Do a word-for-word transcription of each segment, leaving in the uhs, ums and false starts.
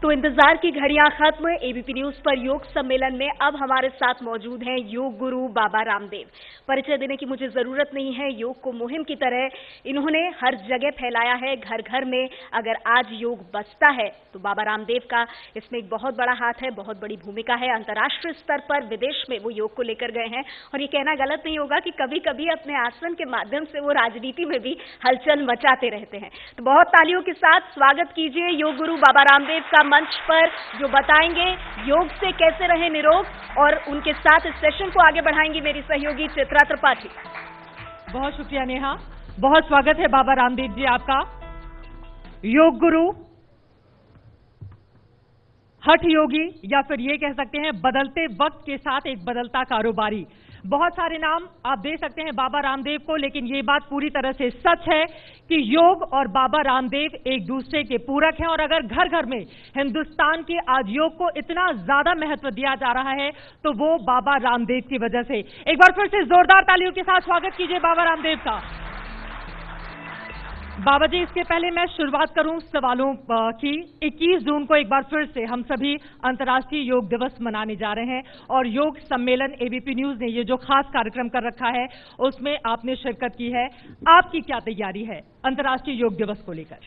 तो इंतजार की घड़ियां खत्म। एबीपी न्यूज पर योग सम्मेलन में अब हमारे साथ मौजूद हैं योग गुरु बाबा रामदेव। परिचय देने की मुझे जरूरत नहीं है। योग को मुहिम की तरह इन्होंने हर जगह फैलाया है, घर घर में। अगर आज योग बचता है तो बाबा रामदेव का इसमें एक बहुत बड़ा हाथ है, बहुत बड़ी भूमिका है। अंतर्राष्ट्रीय स्तर पर विदेश में वो योग को लेकर गए हैं और ये कहना गलत नहीं होगा कि कभी कभी अपने आसन के माध्यम से वो राजनीति में भी हलचल मचाते रहते हैं। तो बहुत तालियों के साथ स्वागत कीजिए योग गुरु बाबा रामदेव का मंच पर, जो बताएंगे योग से कैसे रहे निरोग, और उनके साथ इस सेशन को आगे बढ़ाएंगी मेरी सहयोगी चित्रा त्रिपाठी। बहुत शुक्रिया नेहा, बहुत स्वागत है बाबा रामदेव जी आपका। योग गुरु, हठ योगी, या फिर ये कह सकते हैं बदलते वक्त के साथ एक बदलता कारोबारी। बहुत सारे नाम आप दे सकते हैं बाबा रामदेव को, लेकिन ये बात पूरी तरह से सच है कि योग और बाबा रामदेव एक दूसरे के पूरक हैं। और अगर घर घर में हिंदुस्तान के आज योग को इतना ज्यादा महत्व दिया जा रहा है तो वो बाबा रामदेव की वजह से। एक बार फिर से जोरदार तालियों के साथ स्वागत कीजिए बाबा रामदेव का। बाबा जी, इसके पहले मैं शुरुआत करूं सवालों की। इक्कीस जून को एक बार फिर से हम सभी अंतर्राष्ट्रीय योग दिवस मनाने जा रहे हैं और योग सम्मेलन एबीपी न्यूज ने ये जो खास कार्यक्रम कर रखा है उसमें आपने शिरकत की है। आपकी क्या तैयारी है अंतर्राष्ट्रीय योग दिवस को लेकर?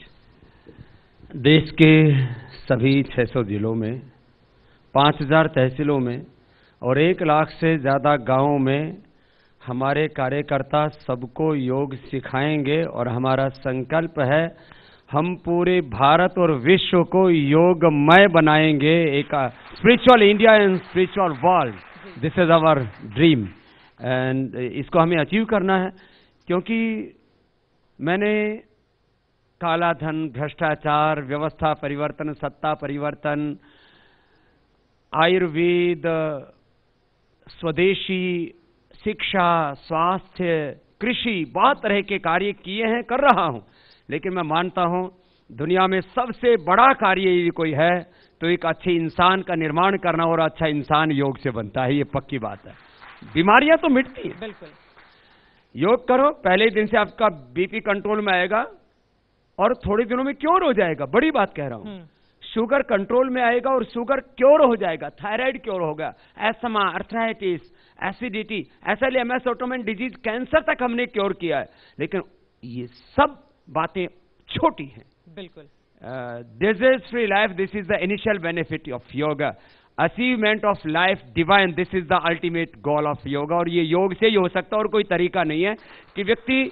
देश के सभी छह सौ जिलों में, पाँच हजार तहसीलों में और एक लाख से ज्यादा गांवों में हमारे कार्यकर्ता सबको योग सिखाएंगे और हमारा संकल्प है हम पूरे भारत और विश्व को योगमय बनाएंगे। एक spiritual India and spiritual world, this is our dream and इसको हमें अचीव करना है। क्योंकि मैंने काला धन, भ्रष्टाचार, व्यवस्था परिवर्तन, सत्ता परिवर्तन, आयुर्वेद, स्वदेशी शिक्षा, स्वास्थ्य, कृषि, बहुत तरह के कार्य किए हैं, कर रहा हूं। लेकिन मैं मानता हूं दुनिया में सबसे बड़ा कार्य यदि कोई है तो एक अच्छे इंसान का निर्माण करना, और अच्छा इंसान योग से बनता है, ये पक्की बात है। बीमारियां तो मिटती हैं, बिल्कुल। योग करो, पहले दिन से आपका बीपी कंट्रोल में आएगा और थोड़े दिनों में क्योर हो जाएगा। बड़ी बात कह रहा हूं। शुगर कंट्रोल में आएगा और शुगर क्योर हो जाएगा, थायराइड क्योर होगा, asthma, arthritis, acidity, S L M S, autoimmune disease, cancer तक हमने क्योर किया है। लेकिन ये सब बातें छोटी हैं। बिल्कुल। Disease free life, this is the initial benefit of yoga. Achievement of life divine, this is the ultimate goal of yoga. और ये योग से ही हो सकता है, और कोई तरीका नहीं है कि व्यक्ति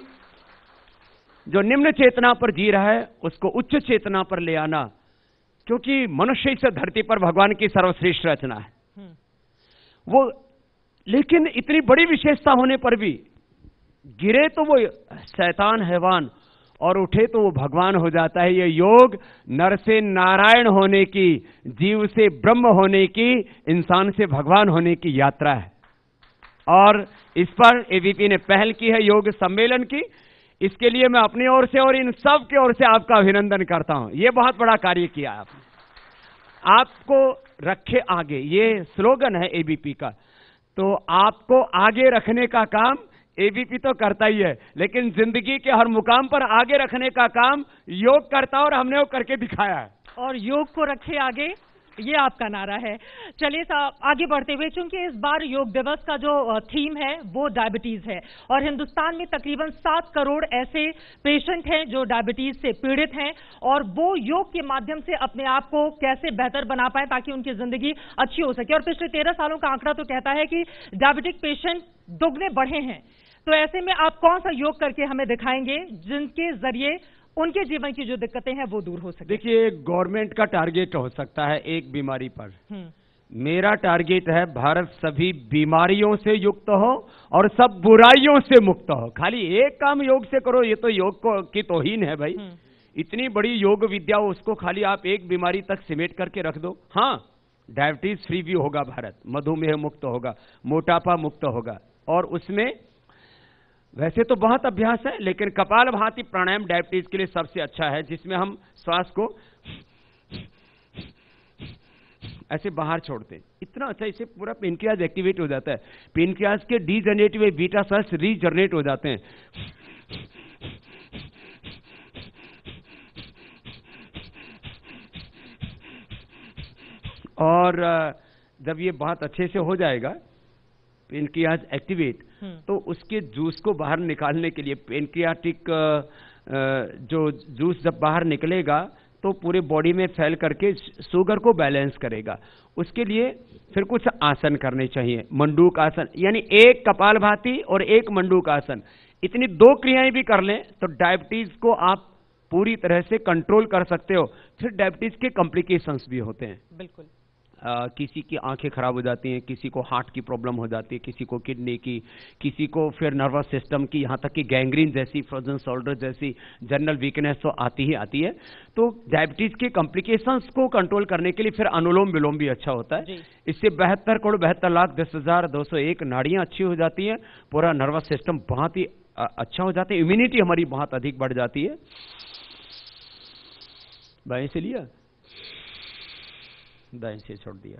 जो निम्न चेतना पर जी रहा है उसको उच्च चेतना पर ले आना। क्योंकि मनुष्य इस धरती पर भगवान की सर्वश्रेष्ठ रचना है वो, लेकिन इतनी बड़ी विशेषता होने पर भी गिरे तो वो शैतान हैवान और उठे तो वो भगवान हो जाता है। ये योग नर से नारायण होने की, जीव से ब्रह्म होने की, इंसान से भगवान होने की यात्रा है। और इस पर एबीपी ने पहल की है योग सम्मेलन की। इसके लिए मैं अपनी ओर से और इन सब की ओर से आपका अभिनंदन करता हूं। ये बहुत बड़ा कार्य किया आपने। आपको रखे आगे, ये स्लोगन है एबीपी का। तो आपको आगे रखने का काम एबीपी तो करता ही है, लेकिन जिंदगी के हर मुकाम पर आगे रखने का काम योग करता है और हमने वो करके दिखाया है। और योग को रखे आगे, ये आपका नारा है। चलिए आगे बढ़ते हुए, चूंकि इस बार योग दिवस का जो थीम है वो डायबिटीज है और हिंदुस्तान में तकरीबन सात करोड़ ऐसे पेशेंट हैं जो डायबिटीज से पीड़ित हैं, और वो योग के माध्यम से अपने आप को कैसे बेहतर बना पाए ताकि उनकी जिंदगी अच्छी हो सके। और पिछले तेरह सालों का आंकड़ा तो कहता है कि डायबिटिक पेशेंट दुगने बढ़े हैं। तो ऐसे में आप कौन सा योग करके हमें दिखाएंगे जिनके जरिए उनके जीवन की जो दिक्कतें हैं वो दूर हो सके? देखिए, गवर्नमेंट का टारगेट हो सकता है एक बीमारी पर, मेरा टारगेट है भारत सभी बीमारियों से युक्त हो और सब बुराइयों से मुक्त हो। खाली एक काम योग से करो, ये तो योग को की तौहीन है भाई। इतनी बड़ी योग विद्या, उसको खाली आप एक बीमारी तक सिमेट करके रख दो। हाँ, डायबिटीज फ्री भी होगा भारत, मधुमेह मुक्त होगा, मोटापा मुक्त होगा, और उसमें वैसे तो बहुत अभ्यास है, लेकिन कपालभाति प्राणायाम डायबिटीज के लिए सबसे अच्छा है, जिसमें हम श्वास को ऐसे बाहर छोड़ते हैं। इतना अच्छा, इससे पूरा पेनक्रियाज एक्टिवेट हो जाता है। पेनक्रियाज के डीजनरेटिव बीटा सेल्स रीजनरेट हो जाते हैं। और जब ये बहुत अच्छे से हो जाएगा पेनक्रियाज एक्टिवेट, तो उसके जूस को बाहर निकालने के लिए पेनक्रियाटिक जो जूस जब बाहर निकलेगा तो पूरे बॉडी में फैल करके शुगर को बैलेंस करेगा। उसके लिए फिर कुछ आसन करने चाहिए, मंडूक आसन, यानी एक कपालभाति और एक मंडूक आसन, इतनी दो क्रियाएं भी कर लें तो डायबिटीज को आप पूरी तरह से कंट्रोल कर सकते हो। फिर डायबिटीज के कॉम्प्लिकेशंस भी होते हैं। बिल्कुल। आ, किसी की आंखें खराब हो जाती हैं, किसी को हार्ट की प्रॉब्लम हो जाती है, किसी को किडनी की, किसी को फिर नर्वस सिस्टम की, यहाँ तक कि गैंग्रीन जैसी, फ्रोजन शोल्डर जैसी जनरल वीकनेस तो आती ही आती है। तो डायबिटीज के कॉम्प्लिकेशंस को कंट्रोल करने के लिए फिर अनुलोम विलोम भी अच्छा होता है। इससे बहत्तर करोड़ बहत्तर लाख दस हजार दो सौ एक नाड़ियां अच्छी हो जाती हैं, पूरा नर्वस सिस्टम बहुत ही अच्छा हो जाता है, इम्यूनिटी हमारी बहुत अधिक बढ़ जाती है। बाएं से लिया, दाएं से छोड़ दिया।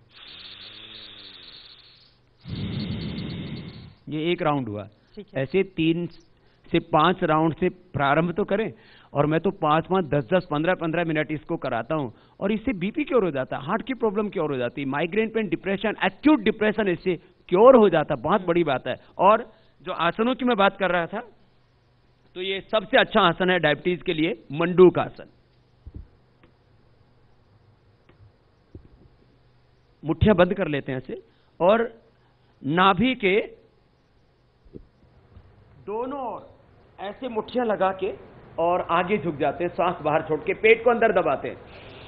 ये एक राउंड हुआ। ऐसे तीन से पांच राउंड से प्रारंभ तो करें, और मैं तो पांच पांच दस दस पंद्रह पंद्रह मिनट इसको कराता हूं, और इससे बीपी क्योर हो जाता है, हार्ट की प्रॉब्लम क्योर हो जाती है, migraine pain, depression, acute depression इससे क्योर हो जाता है। बहुत बड़ी बात है। और जो आसनों की मैं बात कर रहा था, तो ये सबसे अच्छा आसन है डायबिटीज के लिए, मंडूक आसन। मुट्ठियां बंद कर लेते हैं ऐसे, और नाभि के दोनों ओर ऐसे मुट्ठियां लगा के और आगे झुक जाते हैं, सांस बाहर छोड़ के पेट को अंदर दबाते हैं।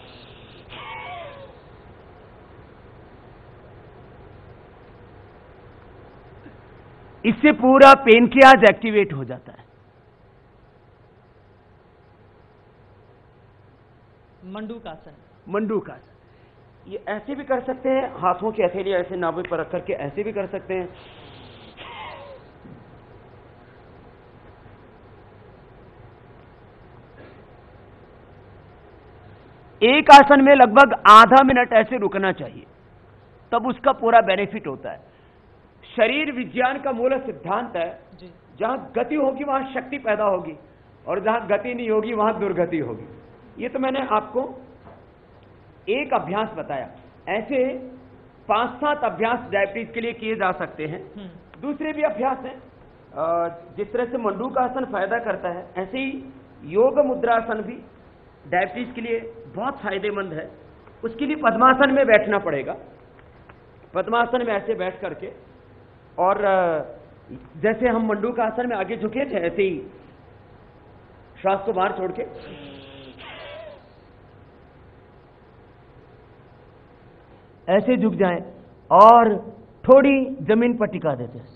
इससे पूरा पेनक्रियाज एक्टिवेट हो जाता है। मंडूक आसन। मंडूक आसन ये ऐसे भी कर सकते हैं, हाथों की हथेली ऐसे नाभि पर रख करके ऐसे भी कर सकते हैं। एक आसन में लगभग आधा मिनट ऐसे रुकना चाहिए, तब उसका पूरा बेनिफिट होता है। शरीर विज्ञान का मूल सिद्धांत है, जहां गति होगी वहां शक्ति पैदा होगी, और जहां गति नहीं होगी वहां दुर्गति होगी। ये तो मैंने आपको एक अभ्यास बताया। ऐसे पांच सात अभ्यास डायबिटीज के लिए किए जा सकते हैं। दूसरे भी अभ्यास हैं। जिस तरह से मंडूक आसन फायदा करता है, ऐसे ही योग मुद्रासन भी डायबिटीज के लिए बहुत फायदेमंद है। उसके लिए पद्मासन में बैठना पड़ेगा। पद्मासन में ऐसे बैठ करके, और जैसे हम मंडूक आसन में आगे झुके थे, ऐसे ही श्वास को बाहर छोड़ के ऐसे झुक जाएं और थोड़ी जमीन पर टिका देते हैं।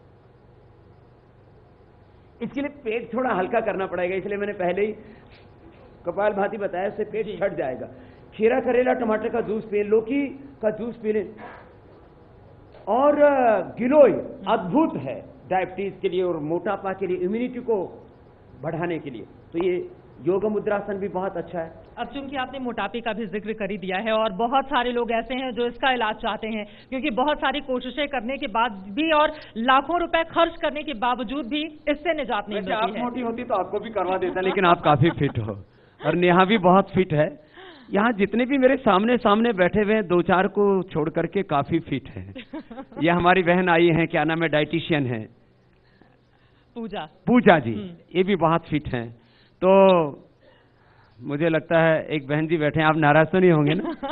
इसके लिए पेट थोड़ा हल्का करना पड़ेगा, इसलिए मैंने पहले ही कपालभाति बताया, उससे पेट छट जाएगा। खीरा, करेला, टमाटर का जूस पिए, लौकी का जूस पी लें। और गिलोय अद्भुत है डायबिटीज के लिए और मोटापा के लिए, इम्यूनिटी को बढ़ाने के लिए। तो ये योग मुद्रासन भी बहुत अच्छा है। अब चूंकि आपने मोटापे का भी जिक्र कर ही दिया है, और बहुत सारे लोग ऐसे हैं जो इसका इलाज चाहते हैं, क्योंकि बहुत सारी कोशिशें करने के बाद भी और लाखों रुपए खर्च करने के बावजूद भी इससे निजात नहीं मिलती है। आप मोटी होती तो आपको भी करवा देता, लेकिन आप काफी फिट हो, और नेहा भी बहुत फिट है। यहाँ जितने भी मेरे सामने सामने बैठे हुए हैं, दो चार को छोड़ करके काफी फिट है। ये हमारी बहन आई है, क्या नाम है, डाइटिशियन है, पूजा पूजा जी, ये भी बहुत फिट हैं। तो मुझे लगता है एक बहन जी बैठे हैं, आप नाराज तो नहीं होंगे ना?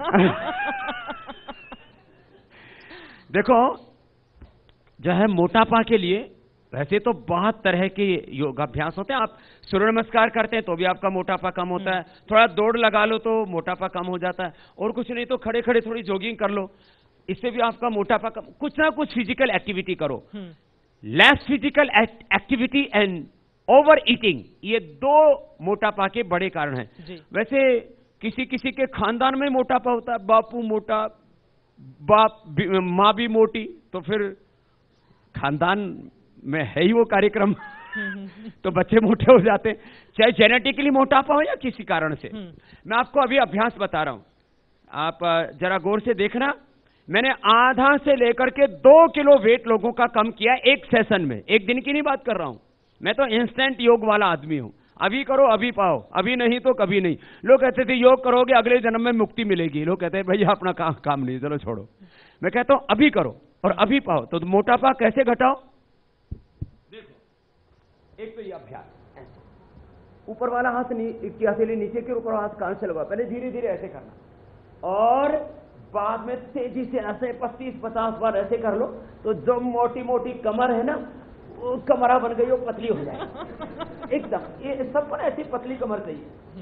देखो, जो है मोटापा के लिए वैसे तो बहुत तरह के योगाभ्यास होते हैं। आप सूर्य नमस्कार करते हैं तो भी आपका मोटापा कम होता है, थोड़ा दौड़ लगा लो तो मोटापा कम हो जाता है, और कुछ नहीं तो खड़े खड़े थोड़ी जॉगिंग कर लो, इससे भी आपका मोटापा कम। कुछ ना कुछ फिजिकल एक्टिविटी करो। Less physical activity and overeating, ये दो मोटापा के बड़े कारण हैं। वैसे किसी किसी के खानदान में मोटापा होता है, बापू मोटा, बाप माँ भी मोटी, तो फिर खानदान में है ही वो कार्यक्रम तो बच्चे मोटे हो जाते हैं, चाहे जेनेटिकली मोटापा हो या किसी कारण से। मैं आपको अभी अभ्यास बता रहा हूं, आप जरा गौर से देखना। मैंने आधा से लेकर के दो किलो वेट लोगों का कम किया एक सेशन में, एक दिन की नहीं बात कर रहा हूं, मैं तो इंस्टेंट योग वाला आदमी हूं। अभी करो अभी पाओ, अभी नहीं तो कभी नहीं। लोग कहते थे योग करोगे अगले जन्म में मुक्ति मिलेगी, लोग कहते हैं भैया अपना काम काम नहीं, चलो छोड़ो। मैं कहता हूं अभी करो और अभी पाओ। तो मोटापा कैसे घटाओ? देखो, एक तो ये अभ्यास, ऊपर वाला हाथ की हथेली नीचे के ऊपर हाथ कान से लगा, पहले धीरे धीरे ऐसे करना और बाद में तेजी से ऐसे पच्चीस पचास बार ऐसे कर लो, तो जो मोटी मोटी कमर है ना वो कमरा बन गई, वो पतली हो जाए एकदम। ये सबको ऐसी पतली कमर चाहिए,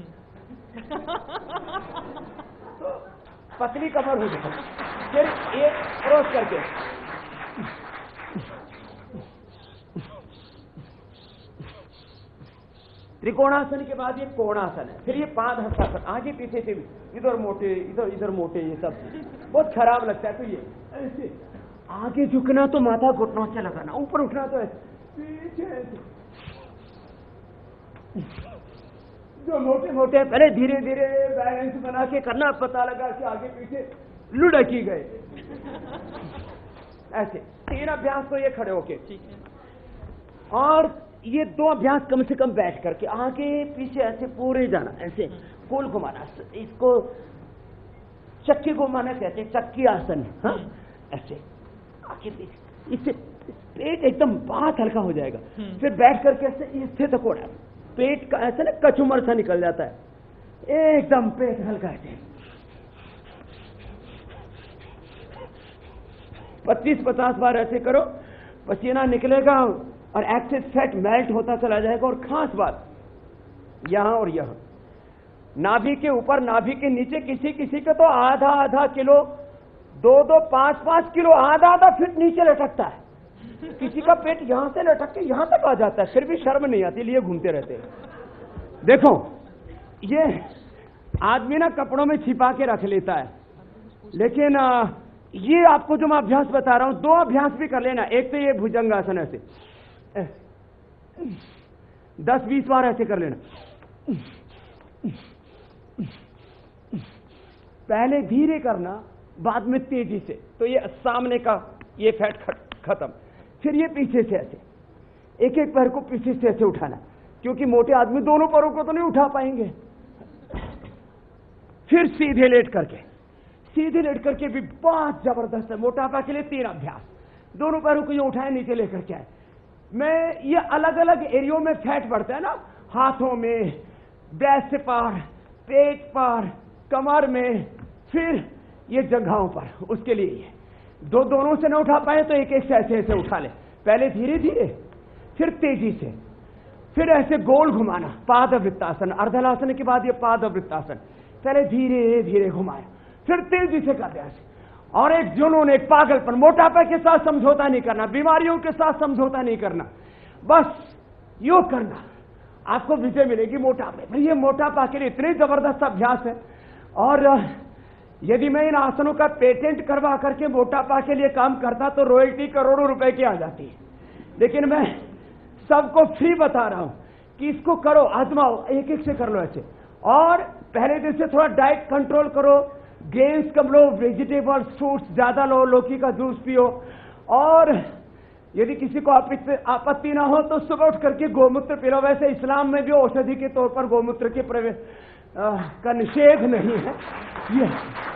तो पतली कमर हो जाए। फिर ये क्रॉस करके त्रिकोणासन के बाद ये कोणासन है, फिर ये पाद हस्तासन, आगे पीछे से इधर मोटे इधर इधर मोटे, ये सब बहुत खराब लगता है। तो ये ऐसे आगे झुकना तो माथा घुटनों से लगाना, ऊपर उठना तो ऐसे पीछे ऐसे। जो मोटे मोटे पहले धीरे धीरे बैलेंस बना के करना, पता लगा कि आगे पीछे लुढ़की गए ऐसे। तीन अभ्यास तो ये खड़े होके, और ये दो अभ्यास कम से कम बैठ करके आगे पीछे ऐसे पूरे जाना, ऐसे गोल घुमाना। इसको चक्की घुमाना कहते हैं, चक्की आसन। हाँ ऐसे आगे पीछे, इससे पेट एकदम बहुत हल्का हो जाएगा। फिर बैठ करके ऐसे इससे तक होना, पेट का ऐसे ना कचुमर सा निकल जाता है, एकदम पेट हल्का है। पच्चीस पचास बार ऐसे करो, पसीना निकलेगा और एक्सेस फैट मेल्ट होता चला जाएगा। और खास बात यहां और यहां, नाभि के ऊपर नाभि के नीचे किसी किसी का तो आधा आधा किलो, दो दो पांच पांच किलो, आधा आधा फीट नीचे लटकता है। किसी का पेट यहां से लटक के यहां तक आ जाता है, फिर भी शर्म नहीं आती, लिए घूमते रहते हैं। देखो ये आदमी ना कपड़ों में छिपा के रख लेता है, लेकिन ये आपको जो मैं अभ्यास बता रहा हूं, दो अभ्यास भी कर लेना। एक तो ये भुजंगासन ऐसे दस बीस बार ऐसे कर लेना, पहले धीरे करना, बाद में तेजी से, तो ये सामने का ये फैट खत्म। फिर ये पीछे से ऐसे, एक एक पैर को पीछे से ऐसे उठाना, क्योंकि मोटे आदमी दोनों पैरों को तो नहीं उठा पाएंगे। फिर सीधे लेट करके, सीधे लेट करके भी बहुत जबरदस्त है मोटापा के लिए। तीन अभ्यास, दोनों पैरों को ये उठाए, नीचे लेकर के आए। मैं ये अलग अलग एरियो में फैट बढ़ता है ना, हाथों में, ब्रेस्ट पर, पेट पर, कमर में, फिर ये जगहों पर, उसके लिए ये दो दोनों से न उठा पाए तो एक एक से ऐसे ऐसे उठा ले, पहले धीरे धीरे फिर तेजी से, फिर ऐसे गोल घुमाना, पाद वृत्तासन। अर्धलासन के बाद ये पाद वृत्तासन, पहले धीरे धीरे घुमाया, फिर तेजी से कर दिया। और एक जुनून, एक पागलपन, मोटापा के साथ समझौता नहीं करना, बीमारियों के साथ समझौता नहीं करना, बस योग करना, आपको विजय मिलेगी मोटापे। ये मोटापा के लिए इतने जबरदस्त अभ्यास है। और यदि मैं इन आसनों का पेटेंट करवा करके मोटापा के लिए काम करता तो रॉयल्टी करोड़ों रुपए की आ जाती है, लेकिन मैं सबको फ्री बता रहा हूं कि इसको करो, आजमाओ, एक एक से कर लो ऐसे। और पहले दिन से थोड़ा डाइट कंट्रोल करो, ग्रेन्स कम लो, वेजिटेबल्स फ्रूट्स ज्यादा लो, लौकी का जूस पियो। और यदि किसी को आपत्ति ना हो तो सुबह उठ करके गोमूत्र पी लो। वैसे इस्लाम में भी औषधि के तौर पर गोमूत्र के प्रवेश का निषेध नहीं है। ये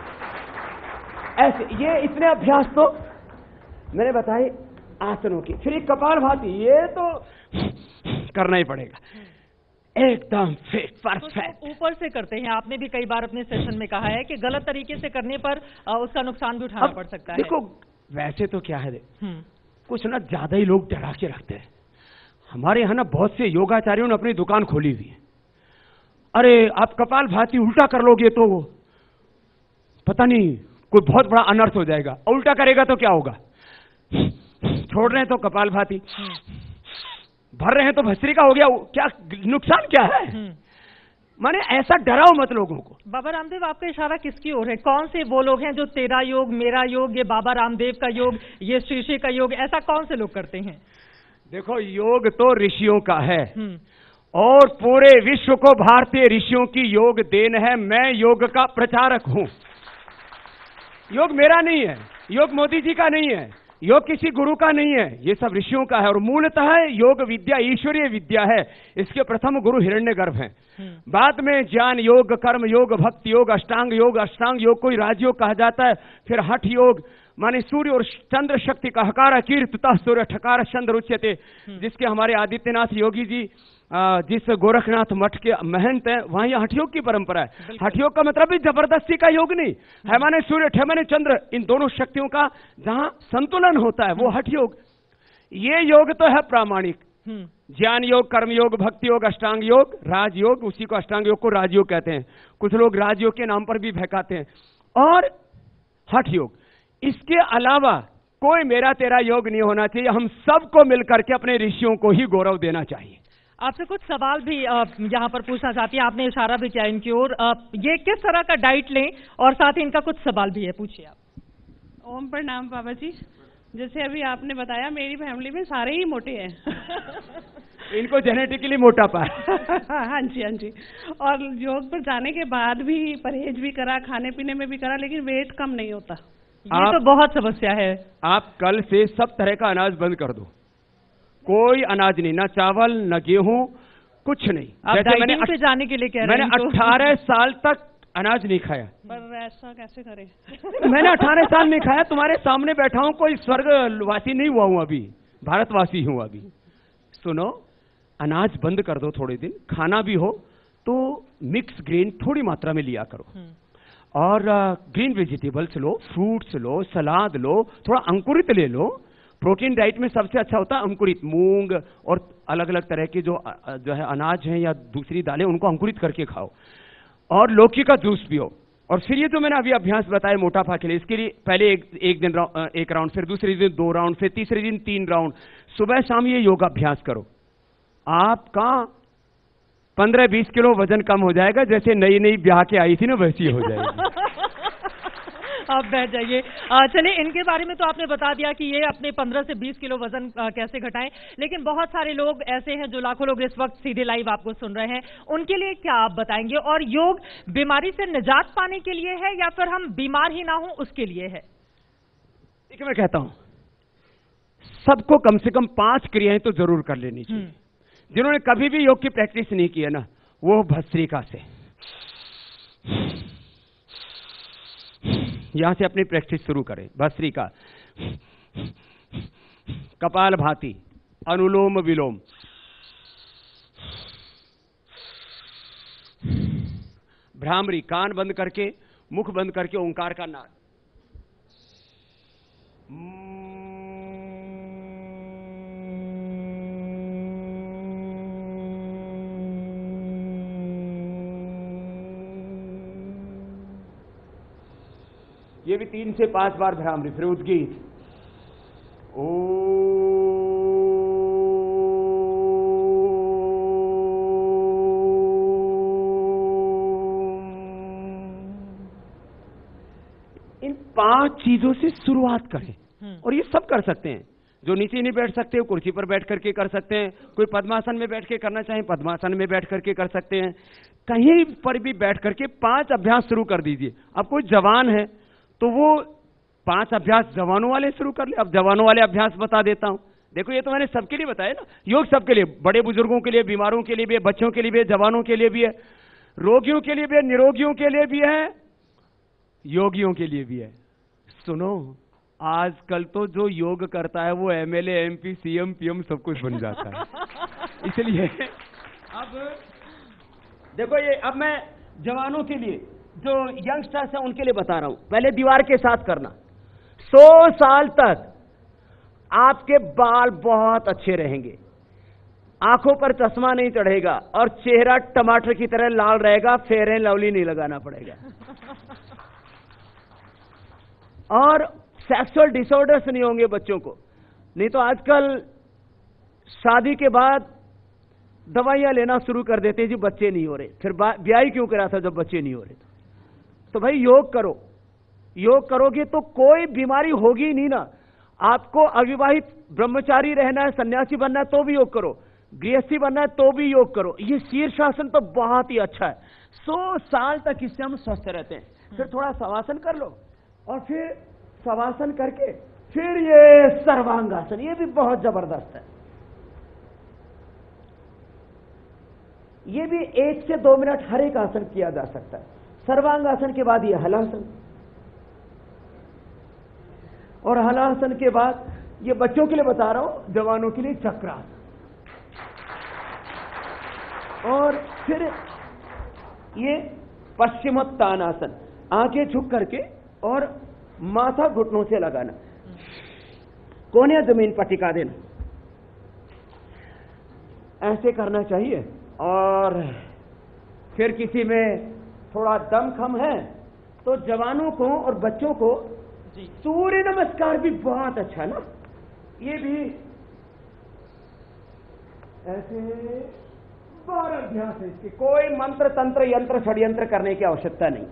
ऐसे ये इतने अभ्यास तो मैंने बताए आसनों की। फिर कपालभाति, ये तो करना ही पड़ेगा, एकदम फिट परफेक्ट। ऊपर से करते हैं, आपने भी कई बार अपने सेशन में कहा है कि गलत तरीके से करने पर उसका नुकसान भी उठाना पड़ सकता है। देखो वैसे तो क्या है, कुछ ना ज्यादा ही लोग डरा के रखते हैं। हमारे यहाँ ना बहुत से योगाचार्यों ने अपनी दुकान खोली हुई है। अरे आप कपालभाति उल्टा कर लोगे तो पता नहीं कोई बहुत बड़ा अनर्थ हो जाएगा, उल्टा करेगा तो क्या होगा। छोड़ रहे हैं तो कपालभाति, भर रहे हैं तो भस्त्रिका हो गया, क्या नुकसान क्या है। माने ऐसा डराओ मत लोगों को। बाबा रामदेव, आपका इशारा किसकी ओर है? कौन से वो लोग हैं जो तेरा योग, मेरा योग, ये बाबा रामदेव का योग, ये शीशे का योग, ऐसा कौन से लोग करते हैं? देखो योग तो ऋषियों का है और पूरे विश्व को भारतीय ऋषियों की योग देन है। मैं योग का प्रचारक हूं। योग मेरा नहीं है, योग मोदी जी का नहीं है, योग किसी गुरु का नहीं है, ये सब ऋषियों का है। और मूलतः योग विद्या ईश्वरीय विद्या है। इसके प्रथम गुरु हिरण्यगर्भ हैं। बाद में ज्ञान योग, कर्म योग, भक्ति योग, अष्टांग योग, अष्टांग योग को राजयोग कहा जाता है। फिर हठ योग माने सूर्य और चंद्र शक्ति का हकार कीर्तता सूर्य ठकार चंद्र उच्यते, जिसके हमारे आदित्यनाथ योगी जी जिस गोरखनाथ मठ के महंत हैं, वहां ये हठयोग की परंपरा है। हठयोग का मतलब भी जबरदस्ती का योग नहीं है, माने सूर्य ठे माने चंद्र, इन दोनों शक्तियों का जहां संतुलन होता है वो हठयोग। ये योग तो है प्रामाणिक। ज्ञान योग, कर्म योग, भक्ति योग, अष्टांग योग, राजयोग, उसी को अष्टांग योग को राजयोग कहते हैं। कुछ लोग राजयोग के नाम पर भी बहकाते हैं। और हठ योग, इसके अलावा कोई मेरा तेरा योग नहीं होना चाहिए। हम सबको मिलकर के अपने ऋषियों को ही गौरव देना चाहिए। आपसे कुछ सवाल भी यहाँ पर पूछना चाहती हैं, आपने इशारा भी किया इनकी ओर। ये किस तरह का डाइट लें, और साथ ही इनका कुछ सवाल भी है, पूछिए आप। ओम प्रणाम बाबा जी। जैसे अभी आपने बताया मेरी फैमिली में सारे ही मोटे हैं। इनको जेनेटिकली मोटापा है। हाँ जी, हाँ जी। और योग पर जाने के बाद भी परहेज भी करा, खाने पीने में भी करा, लेकिन वेट कम नहीं होता। ये आप, तो बहुत समस्या है। आप कल से सब तरह का अनाज बंद कर दो। कोई अनाज नहीं, ना चावल, ना गेहूं, कुछ नहीं। आप डाइटिंग पे जाने के लिए कह रहे हैं। मैंने अठारह साल तक अनाज नहीं खाया। पर ऐसा कैसे करें? मैंने अठारह साल नहीं खाया। तुम्हारे सामने बैठा हूं, कोई स्वर्गवासी नहीं हुआ हूं, अभी भारतवासी हूं। अभी सुनो, अनाज बंद कर दो थोड़े दिन। खाना भी हो तो मिक्स ग्रेन थोड़ी मात्रा में लिया करो, और ग्रीन वेजिटेबल्स लो, फ्रूट्स लो, सलाद लो, थोड़ा अंकुरित ले लो। प्रोटीन डाइट में सबसे अच्छा होता है अंकुरित। मूंग और अलग अलग तरह के जो जो है अनाज हैं या दूसरी दालें, उनको अंकुरित करके खाओ। और लौकी का जूस पियो। और फिर ये जो मैंने अभी अभ्यास बताया मोटापा के लिए, इसके लिए पहले एक, एक दिन एक राउंड, फिर दूसरे दिन दो राउंड, फिर तीसरे दिन तीन राउंड, सुबह शाम ये योगाभ्यास करो। आपका पंद्रह बीस किलो वजन कम हो जाएगा। जैसे नई नई ब्याह के आई थी ना, वैसी हो जाएगी। आप बैठ जाइए। चलिए, इनके बारे में तो आपने बता दिया कि ये अपने पंद्रह से बीस किलो वजन आ, कैसे घटाएं, लेकिन बहुत सारे लोग ऐसे हैं, जो लाखों लोग इस वक्त सीधे लाइव आपको सुन रहे हैं, उनके लिए क्या आप बताएंगे? और योग बीमारी से निजात पाने के लिए है, या फिर हम बीमार ही ना हो उसके लिए है? देखिए, मैं कहता हूं सबको कम से कम पांच क्रियाएं तो जरूर कर लेनी चाहिए। जिन्होंने कभी भी योग की प्रैक्टिस नहीं की है ना, वो भस्त्रिका से यहां से अपनी प्रैक्टिस शुरू करें। भस्त्रिका, कपाल भाती, अनुलोम विलोम, भ्रामरी, कान बंद करके, मुख बंद करके ओंकार का नाद। ये भी तीन से पांच बार भ्रामरी। फिर उद्गीत, ओ इन पांच चीजों से शुरुआत करें। और ये सब कर सकते हैं। जो नीचे नहीं बैठ सकते, कुर्सी पर बैठ करके कर सकते हैं। कोई पद्मासन में बैठ के करना चाहे, पद्मासन में बैठ करके कर सकते हैं। कहीं पर भी बैठ करके पांच अभ्यास शुरू कर दीजिए। अब कोई जवान है तो वो पांच अभ्यास जवानों वाले शुरू कर ले। अब जवानों वाले अभ्यास बता देता हूं। देखो, ये तो मैंने सबके लिए बताया ना। योग सबके लिए, बड़े बुजुर्गों के लिए, बीमारों के लिए भी है, बच्चों के लिए भी है, जवानों के लिए भी है, रोगियों के लिए भी है, निरोगियों के लिए भी है, योगियों के लिए भी है। सुनो, आजकल तो जो योग करता है वो एमएलए, एमपी, सीएम, पीएम सब कुछ बन जाता है। इसलिए अब देखो, ये अब मैं जवानों के लिए, जो यंगस्टर्स हैं उनके लिए बता रहा हूं। पहले दीवार के साथ करना। सौ साल तक आपके बाल बहुत अच्छे रहेंगे, आंखों पर चश्मा नहीं चढ़ेगा, और चेहरा टमाटर की तरह लाल रहेगा। फेयर एंड लवली नहीं लगाना पड़ेगा। और सेक्सुअल डिसऑर्डर्स नहीं होंगे बच्चों को। नहीं तो आजकल शादी के बाद दवाइयां लेना शुरू कर देते हैं जी, बच्चे नहीं हो रहे। फिर ब्याह क्यों करा था जब बच्चे नहीं हो रहे? तो भाई योग करो। योग करोगे तो कोई बीमारी होगी नहीं ना। आपको अविवाहित ब्रह्मचारी रहना है, सन्यासी बनना है तो भी योग करो, गृहस्थी बनना है तो भी योग करो। ये शीर्षासन तो बहुत ही अच्छा है। सौ साल तक इससे हम स्वस्थ रहते हैं। फिर थोड़ा शवासन कर लो, और फिर शवासन करके फिर ये सर्वांगासन, ये भी बहुत जबरदस्त है। ये भी एक से दो मिनट हर एक आसन किया जा सकता है। सर्वांगासन के बाद ये हलासन, और हलासन के बाद ये बच्चों के लिए बता रहा हूं, जवानों के लिए चक्रासन, और फिर ये पश्चिमोत्तानासन, आंखें झुक करके और माथा घुटनों से लगाना, कोने जमीन पर टिका देना, ऐसे करना चाहिए। और फिर किसी में थोड़ा दम कम है तो जवानों को और बच्चों को सूर्य नमस्कार भी बहुत अच्छा ना, ये भी ऐसे बारह अभ्यास है इसके, कोई मंत्र तंत्र यंत्र षड्यंत्र करने की आवश्यकता नहीं।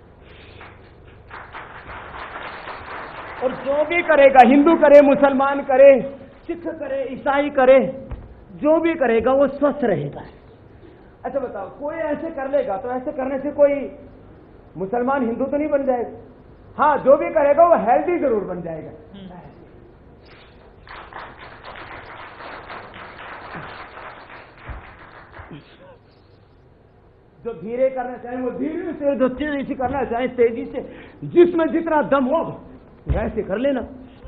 और जो भी करेगा, हिंदू करे, मुसलमान करे, सिख करे, ईसाई करे, जो भी करेगा वो स्वस्थ रहेगा। अच्छा बताओ, कोई ऐसे कर लेगा तो ऐसे करने से कोई मुसलमान हिंदू तो नहीं बन जाएगा? हाँ, जो भी करेगा वो हेल्दी जरूर बन जाएगा। जो धीरे करना चाहे वो धीरे से, जो तेजी से करना चाहे तेजी से, जिसमें जितना दम हो वैसे कर लेना।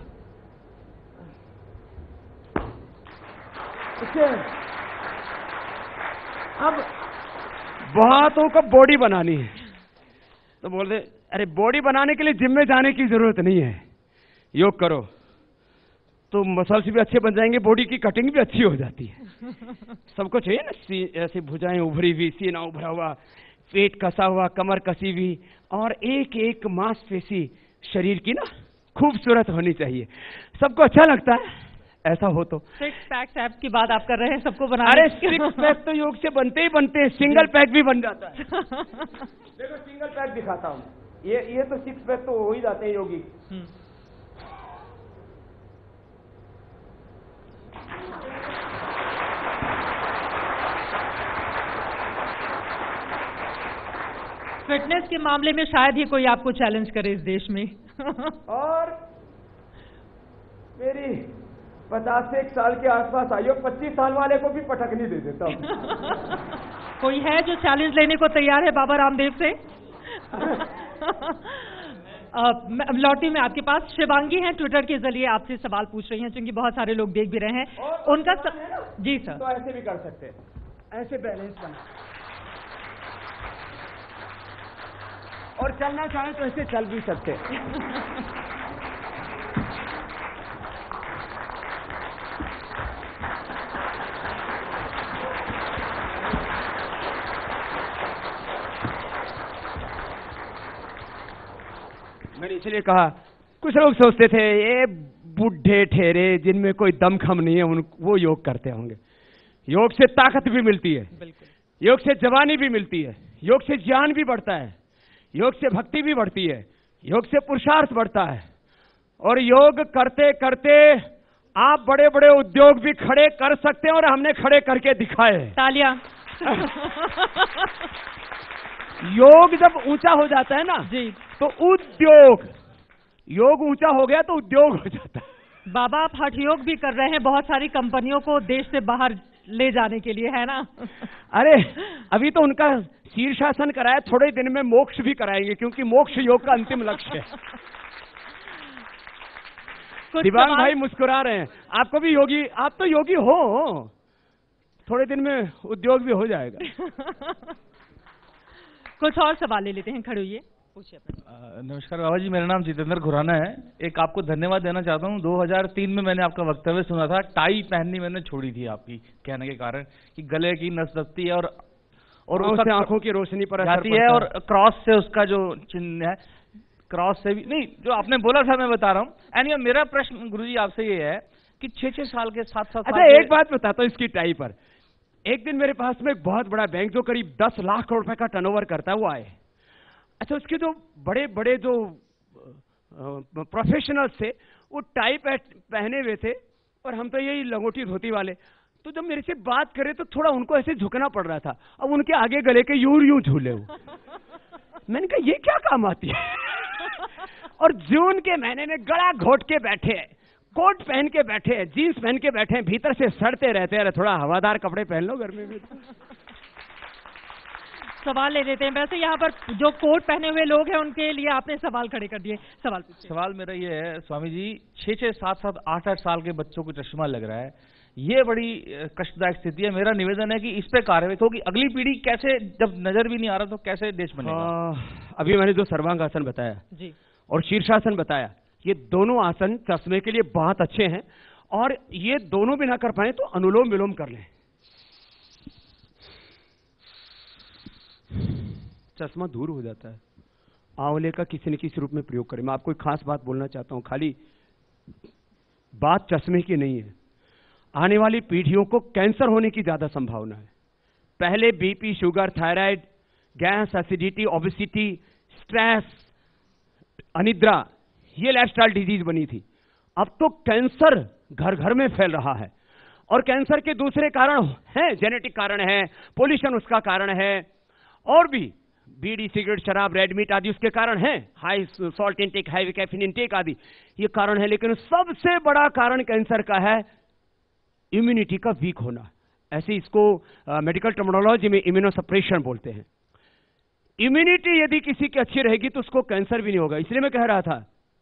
अब बहुतों को बॉडी बनानी है तो बोलते अरे बॉडी बनाने के लिए जिम में जाने की जरूरत नहीं है, योग करो तो मसल्स भी अच्छे बन जाएंगे, बॉडी की कटिंग भी अच्छी हो जाती है। सबको चाहिए ना ऐसे भुजाएं उभरी हुई, सीना उभरा हुआ, पेट कसा हुआ, कमर कसी हुई, और एक एक मांसपेशी शरीर की ना खूबसूरत होनी चाहिए। सबको अच्छा लगता है ऐसा हो तो। सिक्स पैक एप की बात आप कर रहे हैं, सबको बना। अरे सिक्स पैक तो योग से बनते ही बनते हैं, सिंगल पैक भी बन जाता है। देखो सिंगल पैक दिखाता हूँ, ये ये तो सिक्स पैक तो हो ही जाते हैं योगी। फिटनेस के मामले में शायद ही कोई आपको चैलेंज करे इस देश में। और मेरी पचास से एक साल के आसपास आयु, पच्चीस साल वाले को भी पटकनी दे देता हूँ। कोई है जो चैलेंज लेने को तैयार है बाबा रामदेव से? लौटी में आपके पास शिवांगी हैं, ट्विटर के जरिए आपसे सवाल पूछ रही हैं, क्योंकि बहुत सारे लोग देख भी रहे हैं। और उनका सब... जी सर। तो ऐसे भी कर सकते हैं, ऐसे बैलेंस बना, और चलना चाहे तो ऐसे चल भी सकते हैं। मैंने इसलिए कहा, कुछ लोग सोचते थे ये बुढ़े ठहरे जिनमें कोई दम खम नहीं है उन वो योग करते होंगे। योग से ताकत भी मिलती है, योग से जवानी भी मिलती है, योग से ज्ञान भी बढ़ता है, योग से भक्ति भी बढ़ती है, योग से पुरुषार्थ बढ़ता है, और योग करते करते आप बड़े बड़े उद्योग भी खड़े कर सकते हैं, और हमने खड़े करके दिखाए। तालियां। योग जब ऊंचा हो जाता है ना जी, तो उद्योग, योग ऊंचा हो गया तो उद्योग हो जाता है। बाबा आप हठ योग भी कर रहे हैं बहुत सारी कंपनियों को देश से बाहर ले जाने के लिए, है ना? अरे अभी तो उनका शीर्षासन कराया, थोड़े दिन में मोक्ष भी कराएंगे, क्योंकि मोक्ष योग का अंतिम लक्ष्य है। दिवांग भाई मुस्कुरा रहे हैं, आपको भी योगी, आप तो योगी हो, थोड़े दिन में उद्योग भी हो जाएगा। कुछ और सवाल ले लेते हैं, खड़े होइए, पूछिए। नमस्कार बाबा जी, मेरा नाम जितेंद्र खुराना है। एक आपको धन्यवाद देना चाहता हूँ। दो हज़ार तीन में मैंने आपका वक्तव्य सुना था, टाई पहननी मैंने छोड़ी थी आपकी कहने के कारण कि गले की नस दबती है और और उससे आंखों की रोशनी पर जाती है, और क्रॉस से उसका जो चिन्ह है, क्रॉस से भी नहीं, जो आपने बोला था मैं बता रहा हूँ। एनीवे मेरा प्रश्न गुरुजी आपसे ये है कि छह छह साल के सात सात अच्छा एक बात बताता हूँ इसकी टाई पर। एक दिन मेरे पास में एक बहुत बड़ा बैंक जो करीब दस लाख करोड़ रुपए का टर्नओवर करता है वो आए। अच्छा उसके जो बड़े बड़े जो प्रोफेशनल्स थे वो टाई पहने हुए थे, और हम तो यही लंगोटी धोती वाले। तो जब मेरे से बात करे तो थोड़ा उनको ऐसे झुकना पड़ रहा था, अब उनके आगे गले के यूं यूं झूले हो। मैंने कहा ये क्या काम आती है? और जून के महीने में गला घोट के बैठे हैं, कोट पहन के बैठे हैं, जीन्स पहन के बैठे हैं, भीतर से सड़ते रहते हैं। अरे थोड़ा हवादार कपड़े पहन लो गर्मी में। सवाल ले लेते हैं। वैसे यहाँ पर जो कोट पहने हुए लोग हैं उनके लिए आपने सवाल खड़े कर दिए। सवाल पूछिए। सवाल मेरा ये है स्वामी जी, छः छः सात सात आठ आठ साल के बच्चों को चश्मा लग रहा है, ये बड़ी कष्टदायक स्थिति है। मेरा निवेदन है कि इस पे कार्रवाई होगी। अगली पीढ़ी कैसे, जब नजर भी नहीं आ रहा तो कैसे देश बनेगा? अभी मैंने जो सर्वांगासन बताया जी और शीर्षासन बताया, ये दोनों आसन चश्मे के लिए बहुत अच्छे हैं, और ये दोनों भी ना कर पाए तो अनुलोम विलोम कर लें। चश्मा दूर हो जाता है। आंवले का किसी न किसी रूप में प्रयोग करें। मैं आपको एक खास बात बोलना चाहता हूं, खाली बात चश्मे की नहीं है। आने वाली पीढ़ियों को कैंसर होने की ज्यादा संभावना है। पहले BP, sugar, thyroid, gas, acidity, obesity, stress, अनिद्रा, ये लाइफस्टाइल डिजीज बनी थी। अब तो कैंसर घर घर में फैल रहा है, और कैंसर के दूसरे कारण हैं, जेनेटिक कारण है, पोल्यूशन उसका कारण है, और भी बीड़ी, सिगरेट, शराब, रेड मीट आदि उसके कारण हैं, high salt intake, high caffeine intake आदि ये कारण है। लेकिन सबसे बड़ा कारण कैंसर का है इम्यूनिटी का वीक होना। ऐसे इसको मेडिकल टर्मिनोलॉजी में इम्यूनोसप्रेशन बोलते हैं। इम्यूनिटी यदि किसी की अच्छी रहेगी तो उसको कैंसर भी नहीं होगा। इसलिए मैं कह रहा था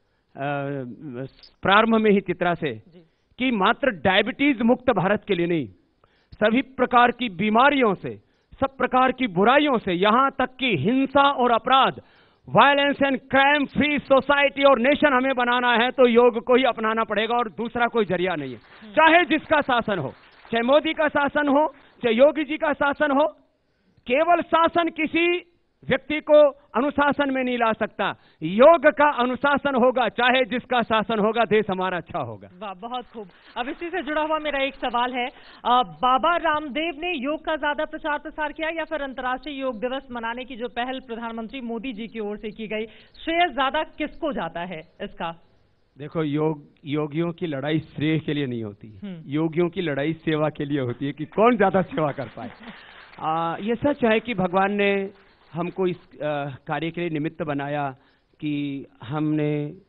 प्रारंभ में ही चित्रा से कि मात्र डायबिटीज मुक्त भारत के लिए नहीं, सभी प्रकार की बीमारियों से, सब प्रकार की बुराइयों से, यहां तक कि हिंसा और अपराध, violence and crime free society और नेशन हमें बनाना है तो योग को ही अपनाना पड़ेगा, और दूसरा कोई जरिया नहीं है। चाहे जिसका शासन हो, चाहे मोदी का शासन हो, चाहे योगी जी का शासन हो, केवल शासन किसी व्यक्ति को अनुशासन में नहीं ला सकता। योग का अनुशासन होगा, चाहे जिसका शासन होगा, देश हमारा अच्छा होगा। वाह, बहुत खूब। अब इसी से जुड़ा हुआ मेरा एक सवाल है, आ, बाबा रामदेव ने योग का ज्यादा प्रचार प्रसार किया या फिर अंतर्राष्ट्रीय योग दिवस मनाने की जो पहल प्रधानमंत्री मोदी जी की ओर से की गई, श्रेय ज्यादा किसको जाता है इसका? देखो, योग योगियों की लड़ाई श्रेय के लिए नहीं होती, योगियों की लड़ाई सेवा के लिए होती है कि कौन ज्यादा सेवा कर पाए। आ, ये सच है कि भगवान ने हमको इस आ, कार्य के लिए निमित्त बनाया कि हमने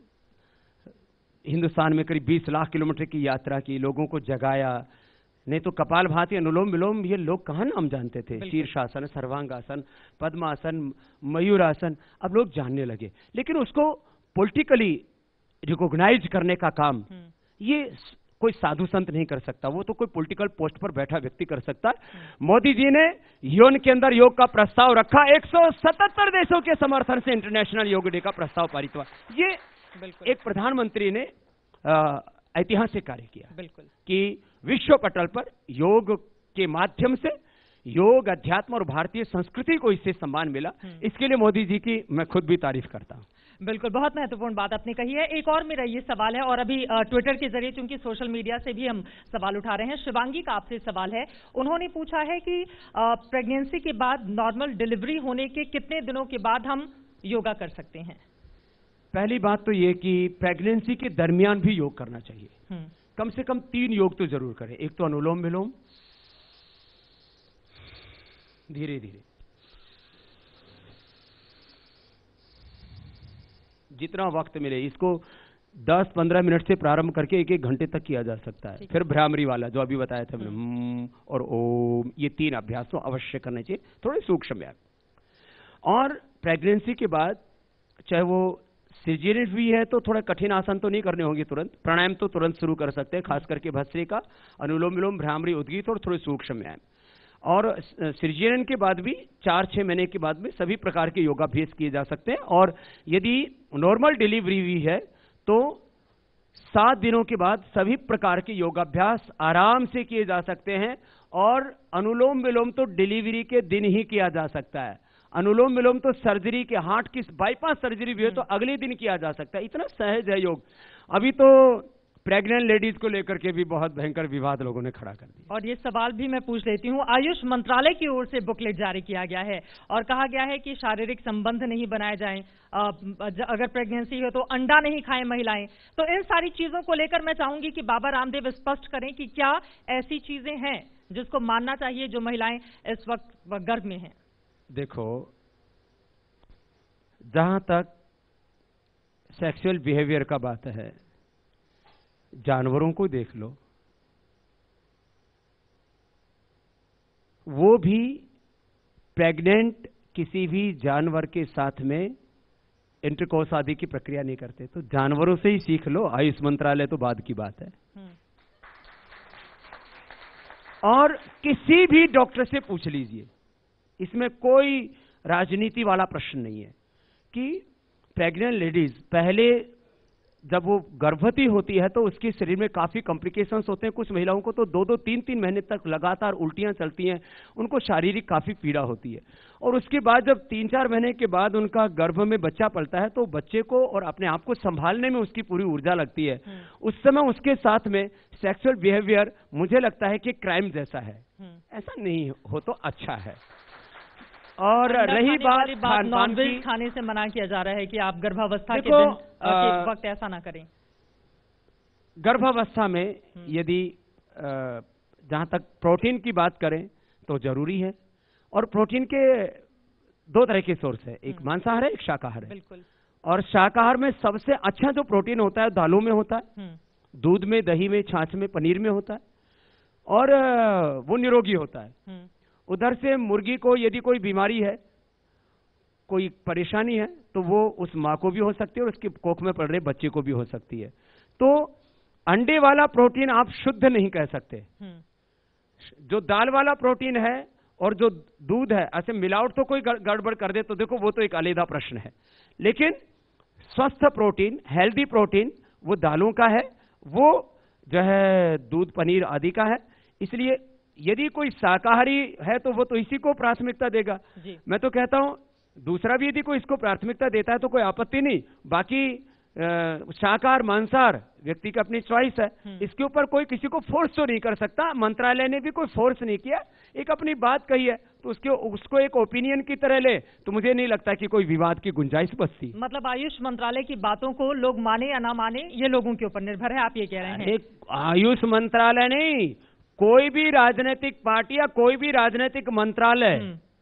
हिंदुस्तान में करीब बीस लाख किलोमीटर की यात्रा की, लोगों को जगाया। नहीं तो कपालभाति, अनुलोम विलोम ये लोग कहाँ नाम जानते थे। शीर्षासन, सर्वांगासन, पद्मासन, मयूरासन अब लोग जानने लगे। लेकिन उसको पॉलिटिकली रिकॉग्नाइज करने का काम ये कोई साधु संत नहीं कर सकता, वो तो कोई पॉलिटिकल पोस्ट पर बैठा व्यक्ति कर सकता है। मोदी जी ने यूएन के अंदर योग का प्रस्ताव रखा, एक सौ सतहत्तर देशों के समर्थन से इंटरनेशनल योग डे का प्रस्ताव पारित हुआ। ये एक प्रधानमंत्री ने ऐतिहासिक कार्य किया बिल्कुल कि विश्व पटल पर योग के माध्यम से योग, अध्यात्म और भारतीय संस्कृति को इससे सम्मान मिला। इसके लिए मोदी जी की मैं खुद भी तारीफ करता हूँ। बिल्कुल, बहुत महत्वपूर्ण बात आपने कही है। एक और मेरा ये सवाल है, और अभी ट्विटर के जरिए, चूंकि सोशल मीडिया से भी हम सवाल उठा रहे हैं, शिवांगी का आपसे सवाल है। उन्होंने पूछा है कि प्रेगनेंसी के बाद नॉर्मल डिलीवरी होने के कितने दिनों के बाद हम योगा कर सकते हैं? पहली बात तो ये कि प्रेगनेंसी के दरमियान भी योग करना चाहिए। कम से कम तीन योग तो जरूर करें। एक तो अनुलोम विलोम, धीरे धीरे जितना वक्त मिले, इसको दस पंद्रह मिनट से प्रारंभ करके एक एक घंटे तक किया जा सकता है। फिर भ्रामरी वाला जो अभी बताया था मैंने, और ओम, ये तीन अभ्यास तो अवश्य करने चाहिए, थोड़े सूक्ष्म व्यायाम। और प्रेगनेंसी के बाद चाहे वो सिजेरियन भी है तो थोड़ा कठिन आसन तो नहीं करने होंगे तुरंत, प्राणायाम तो तुरंत शुरू कर सकते हैं, खास करके भस्त्रिका, अनुलोम विलोम, भ्रामरी, उद्गीत और थोड़े सूक्ष्म व्यायाम। और सिजेरियन के बाद भी चार छः महीने के बाद में सभी प्रकार के योगाभ्यास किए जा सकते हैं। और यदि नॉर्मल डिलीवरी हुई है तो सात दिनों के बाद सभी प्रकार के योगाभ्यास आराम से किए जा सकते हैं। और अनुलोम विलोम तो डिलीवरी के दिन ही किया जा सकता है। अनुलोम विलोम तो सर्जरी के, हार्ट की बाईपास सर्जरी भी है तो अगले दिन किया जा सकता है। इतना सहज है योग। अभी तो प्रेग्नेंट लेडीज को लेकर के भी बहुत भयंकर विवाद लोगों ने खड़ा कर दिया। और ये सवाल भी मैं पूछ लेती हूँ, आयुष मंत्रालय की ओर से बुकलेट जारी किया गया है और कहा गया है कि शारीरिक संबंध नहीं बनाए जाएं, अगर प्रेगनेंसी हो तो अंडा नहीं खाएं महिलाएं। तो इन सारी चीजों को लेकर मैं चाहूंगी कि बाबा रामदेव स्पष्ट करें कि क्या ऐसी चीजें हैं जिसको मानना चाहिए जो महिलाएं इस वक्त गर्भ में हैं। देखो, जहां तक सेक्सुअल बिहेवियर का बात है, जानवरों को देख लो, वो भी प्रेग्नेंट किसी भी जानवर के साथ में इंटरकोर्स आदि की प्रक्रिया नहीं करते। तो जानवरों से ही सीख लो, आयुष मंत्रालय तो बाद की बात है। और किसी भी डॉक्टर से पूछ लीजिए, इसमें कोई राजनीति वाला प्रश्न नहीं है कि प्रेग्नेंट लेडीज पहले जब वो गर्भवती होती है तो उसके शरीर में काफी कॉम्प्लिकेशंस होते हैं। कुछ महिलाओं को तो दो दो तीन तीन महीने तक लगातार उल्टियां चलती हैं, उनको शारीरिक काफी पीड़ा होती है। और उसके बाद जब तीन चार महीने के बाद उनका गर्भ में बच्चा पलता है तो बच्चे को और अपने आप को संभालने में उसकी पूरी ऊर्जा लगती है। उस समय उसके साथ में सेक्सुअल बिहेवियर मुझे लगता है कि क्राइम जैसा है, ऐसा नहीं हो तो अच्छा है। और रही बात नॉनवेज खाने से मना किया जा रहा है कि आप गर्भावस्था के दिन के वक्त ऐसा ना करें। गर्भावस्था में यदि जहां तक प्रोटीन की बात करें तो जरूरी है, और प्रोटीन के दो तरह के सोर्स है, एक मांसाहार है, एक शाकाहार है। बिल्कुल। और शाकाहार में सबसे अच्छा जो प्रोटीन होता है दालों में होता है, दूध में, दही में, छाछ में, पनीर में होता है, और वो निरोगी होता है। उधर से मुर्गी को यदि कोई बीमारी है, कोई परेशानी है, तो वो उस माँ को भी हो सकती है और उसके कोख में पड़ रहे बच्चे को भी हो सकती है। तो अंडे वाला प्रोटीन आप शुद्ध नहीं कह सकते। जो दाल वाला प्रोटीन है और जो दूध है, ऐसे मिलावट तो कोई गड़बड़ कर दे तो देखो वो तो एक अलग प्रश्न है। लेकिन स्वस्थ प्रोटीन, हेल्दी प्रोटीन वो दालों का है, वो जो है दूध, पनीर आदि का है। इसलिए यदि कोई शाकाहारी है तो वो तो इसी को प्राथमिकता देगा। मैं तो कहता हूं दूसरा भी यदि कोई इसको प्राथमिकता देता है तो कोई आपत्ति नहीं। बाकी शाकाहार मांसाहार व्यक्ति की अपनी चॉइस है, इसके ऊपर कोई किसी को फोर्स तो नहीं कर सकता। मंत्रालय ने भी कोई फोर्स नहीं किया, एक अपनी बात कही है तो उसके उसको एक ओपिनियन की तरह ले तो मुझे नहीं लगता कि कोई विवाद की गुंजाइश बचती। मतलब आयुष मंत्रालय की बातों को लोग माने या ना माने ये लोगों के ऊपर निर्भर है, आप ये कह रहे हैं? आयुष मंत्रालय नहीं, कोई भी राजनीतिक पार्टी या कोई भी राजनीतिक मंत्रालय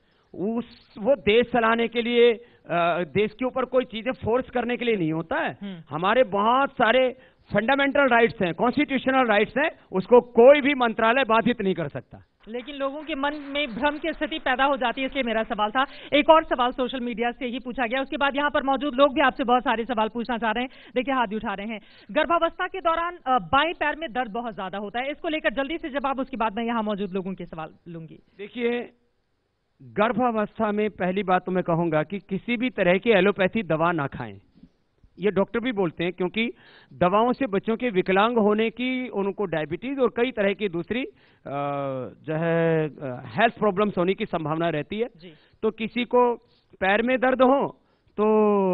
उस वो देश चलाने के लिए, देश के ऊपर कोई चीजें फोर्स करने के लिए नहीं होता है। हमारे बहुत सारे फंडामेंटल राइट्स हैं, कॉन्स्टिट्यूशनल राइट्स हैं, उसको कोई भी मंत्रालय बाधित नहीं कर सकता। लेकिन लोगों के मन में भ्रम की स्थिति पैदा हो जाती है, इसलिए मेरा सवाल था। एक और सवाल सोशल मीडिया से ही पूछा गया, उसके बाद यहाँ पर मौजूद लोग भी आपसे बहुत सारे सवाल पूछना चाह रहे हैं। देखिए हाथ भी उठा रहे हैं। गर्भावस्था के दौरान बाएं पैर में दर्द बहुत ज्यादा होता है, इसको लेकर जल्दी से जवाब, उसके बाद मैं यहाँ मौजूद लोगों के सवाल लूंगी। देखिए, गर्भावस्था में पहली बात तो मैं कहूंगा कि किसी भी तरह की एलोपैथी दवा ना खाएं, ये डॉक्टर भी बोलते हैं, क्योंकि दवाओं से बच्चों के विकलांग होने की, उनको डायबिटीज और कई तरह की दूसरी जो है हेल्थ प्रॉब्लम्स होने की संभावना रहती है। तो किसी को पैर में दर्द हो तो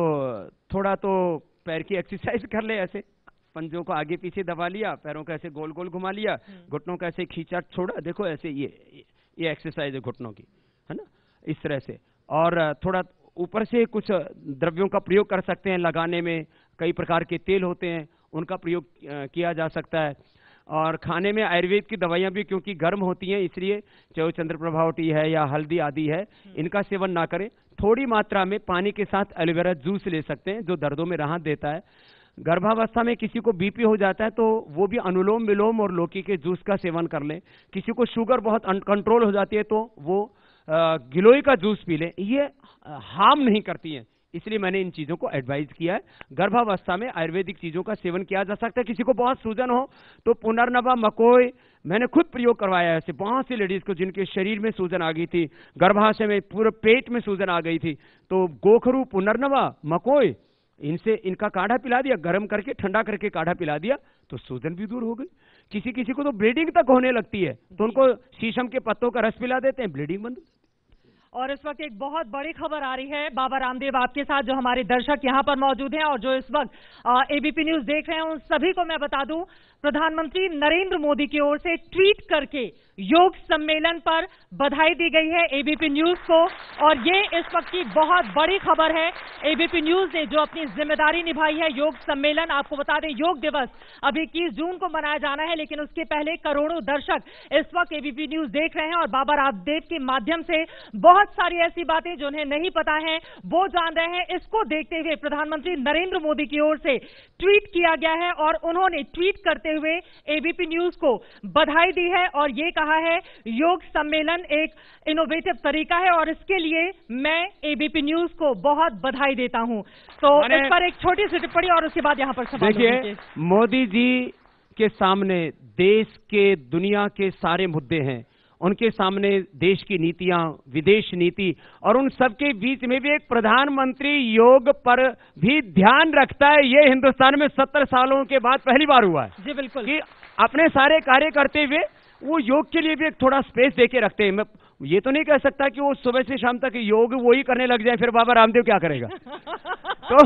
थोड़ा तो पैर की एक्सरसाइज कर ले, ऐसे पंजों को आगे पीछे दबा लिया, पैरों को ऐसे गोल गोल घुमा लिया, घुटनों को ऐसे खींचा छोड़ा, देखो ऐसे ये ये एक्सरसाइज है घुटनों की, है ना, इस तरह से। और थोड़ा ऊपर से कुछ द्रव्यों का प्रयोग कर सकते हैं लगाने में, कई प्रकार के तेल होते हैं उनका प्रयोग किया जा सकता है। और खाने में आयुर्वेद की दवाइयां भी क्योंकि गर्म होती हैं, इसलिए चाहे चंद्र प्रभावटी है या हल्दी आदि है, इनका सेवन ना करें। थोड़ी मात्रा में पानी के साथ एलोवेरा जूस ले सकते हैं जो दर्दों में राहत देता है। गर्भावस्था में किसी को बीपी हो जाता है तो वो भी अनुलोम विलोम और लौकी के जूस का सेवन कर लें। किसी को शुगर बहुत अनकंट्रोल हो जाती है तो वो गिलोय का जूस पी लें, ये हार्म नहीं करती हैं, इसलिए मैंने इन चीजों को एडवाइज किया है। गर्भावस्था में आयुर्वेदिक चीजों का सेवन किया जा सकता है। किसी को बहुत सूजन हो तो पुनर्नवा, मकोई, मैंने खुद प्रयोग करवाया है ऐसे बहुत सी लेडीज को जिनके शरीर में सूजन आ गई थी, गर्भाशय में, पूरे पेट में सूजन आ गई थी, तो गोखरू, पुनर्नवा, मकोई, इनसे इनका काढ़ा पिला दिया, गर्म करके ठंडा करके काढ़ा पिला दिया तो सूजन भी दूर हो गई। किसी किसी को तो ब्लीडिंग तक होने लगती है तो उनको शीशम के पत्तों का रस पिला देते हैं, ब्लीडिंग बंद। और इस वक्त एक बहुत बड़ी खबर आ रही है बाबा रामदेव आपके साथ, जो हमारे दर्शक यहां पर मौजूद हैं और जो इस वक्त एबीपी न्यूज देख रहे हैं उन सभी को मैं बता दूं, प्रधानमंत्री नरेंद्र मोदी की ओर से ट्वीट करके योग सम्मेलन पर बधाई दी गई है एबीपी न्यूज को, और ये इस वक्त की बहुत बड़ी खबर है। एबीपी न्यूज ने जो अपनी जिम्मेदारी निभाई है, योग सम्मेलन, आपको बता दें योग दिवस अब इक्कीस जून को मनाया जाना है, लेकिन उसके पहले करोड़ों दर्शक इस वक्त एबीपी न्यूज देख रहे हैं और बाबा रामदेव के माध्यम से बहुत सारी ऐसी बातें जो उन्हें नहीं पता है वो जान रहे हैं। इसको देखते हुए प्रधानमंत्री नरेंद्र मोदी की ओर से ट्वीट किया गया है और उन्होंने ट्वीट करते हुए एबीपी न्यूज को बधाई दी है और ये कहा है योग सम्मेलन एक इनोवेटिव तरीका है और इसके लिए मैं एबीपी न्यूज को बहुत बधाई देता हूं। तो इस पर एक छोटी सी टिप्पणी और उसके बाद यहां पर सवाल। देखिए, मोदी जी के सामने देश के दुनिया के सारे मुद्दे हैं, उनके सामने देश की नीतियां, विदेश नीति, और उन सबके बीच में भी एक प्रधानमंत्री योग पर भी ध्यान रखता है। ये हिंदुस्तान में सत्तर सालों के बाद पहली बार हुआ है जी, बिल्कुल, कि अपने सारे कार्य करते हुए वो योग के लिए भी एक थोड़ा स्पेस देके रखते हैं। मैं ये तो नहीं कह सकता कि वो सुबह से शाम तक योग वो ही करने लग जाए, फिर बाबा रामदेव क्या करेगा? तो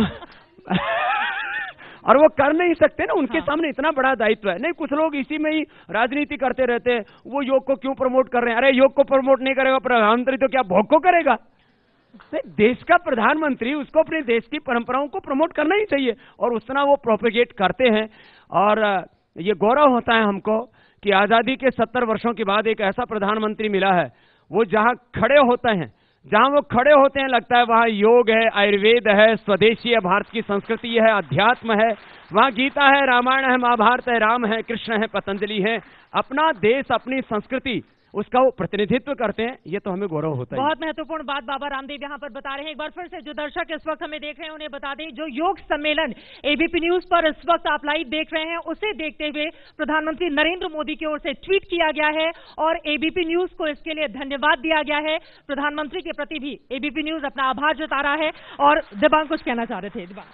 और वो कर नहीं सकते ना, उनके हाँ। सामने इतना बड़ा दायित्व है। नहीं, कुछ लोग इसी में ही राजनीति करते रहते हैं, वो योग को क्यों प्रमोट कर रहे हैं? अरे योग को प्रमोट नहीं करेगा प्रधानमंत्री तो क्या भोग को करेगा? देश का प्रधानमंत्री, उसको अपने देश की परंपराओं को प्रमोट करना ही चाहिए और उतना वो प्रोपेगेट करते हैं। और ये गौरव होता है हमको कि आजादी के सत्तर वर्षों के बाद एक ऐसा प्रधानमंत्री मिला है, वो जहां खड़े होते हैं, जहां वो खड़े होते हैं लगता है वहां योग है, आयुर्वेद है, स्वदेशी है, भारत की संस्कृति है, अध्यात्म है, वहां गीता है, रामायण है, महाभारत है, राम है, कृष्ण है, पतंजलि है। अपना देश, अपनी संस्कृति, उसका वो प्रतिनिधित्व करते हैं, ये तो हमें गौरव होता है। बहुत महत्वपूर्ण बात बाबा रामदेव यहाँ पर बता रहे हैं। एक बार फिर से जो दर्शक इस वक्त हमें देख रहे हैं उन्हें बता दें, जो योग सम्मेलन एबीपी न्यूज पर इस वक्त आप लाइव देख रहे हैं, उसे देखते हुए प्रधानमंत्री नरेंद्र मोदी की ओर से ट्वीट किया गया है और एबीपी न्यूज को इसके लिए धन्यवाद दिया गया है। प्रधानमंत्री के प्रति भी एबीपी न्यूज अपना आभार जता रहा है। और दिबांग कुछ कहना चाह रहे थे। दिबांग,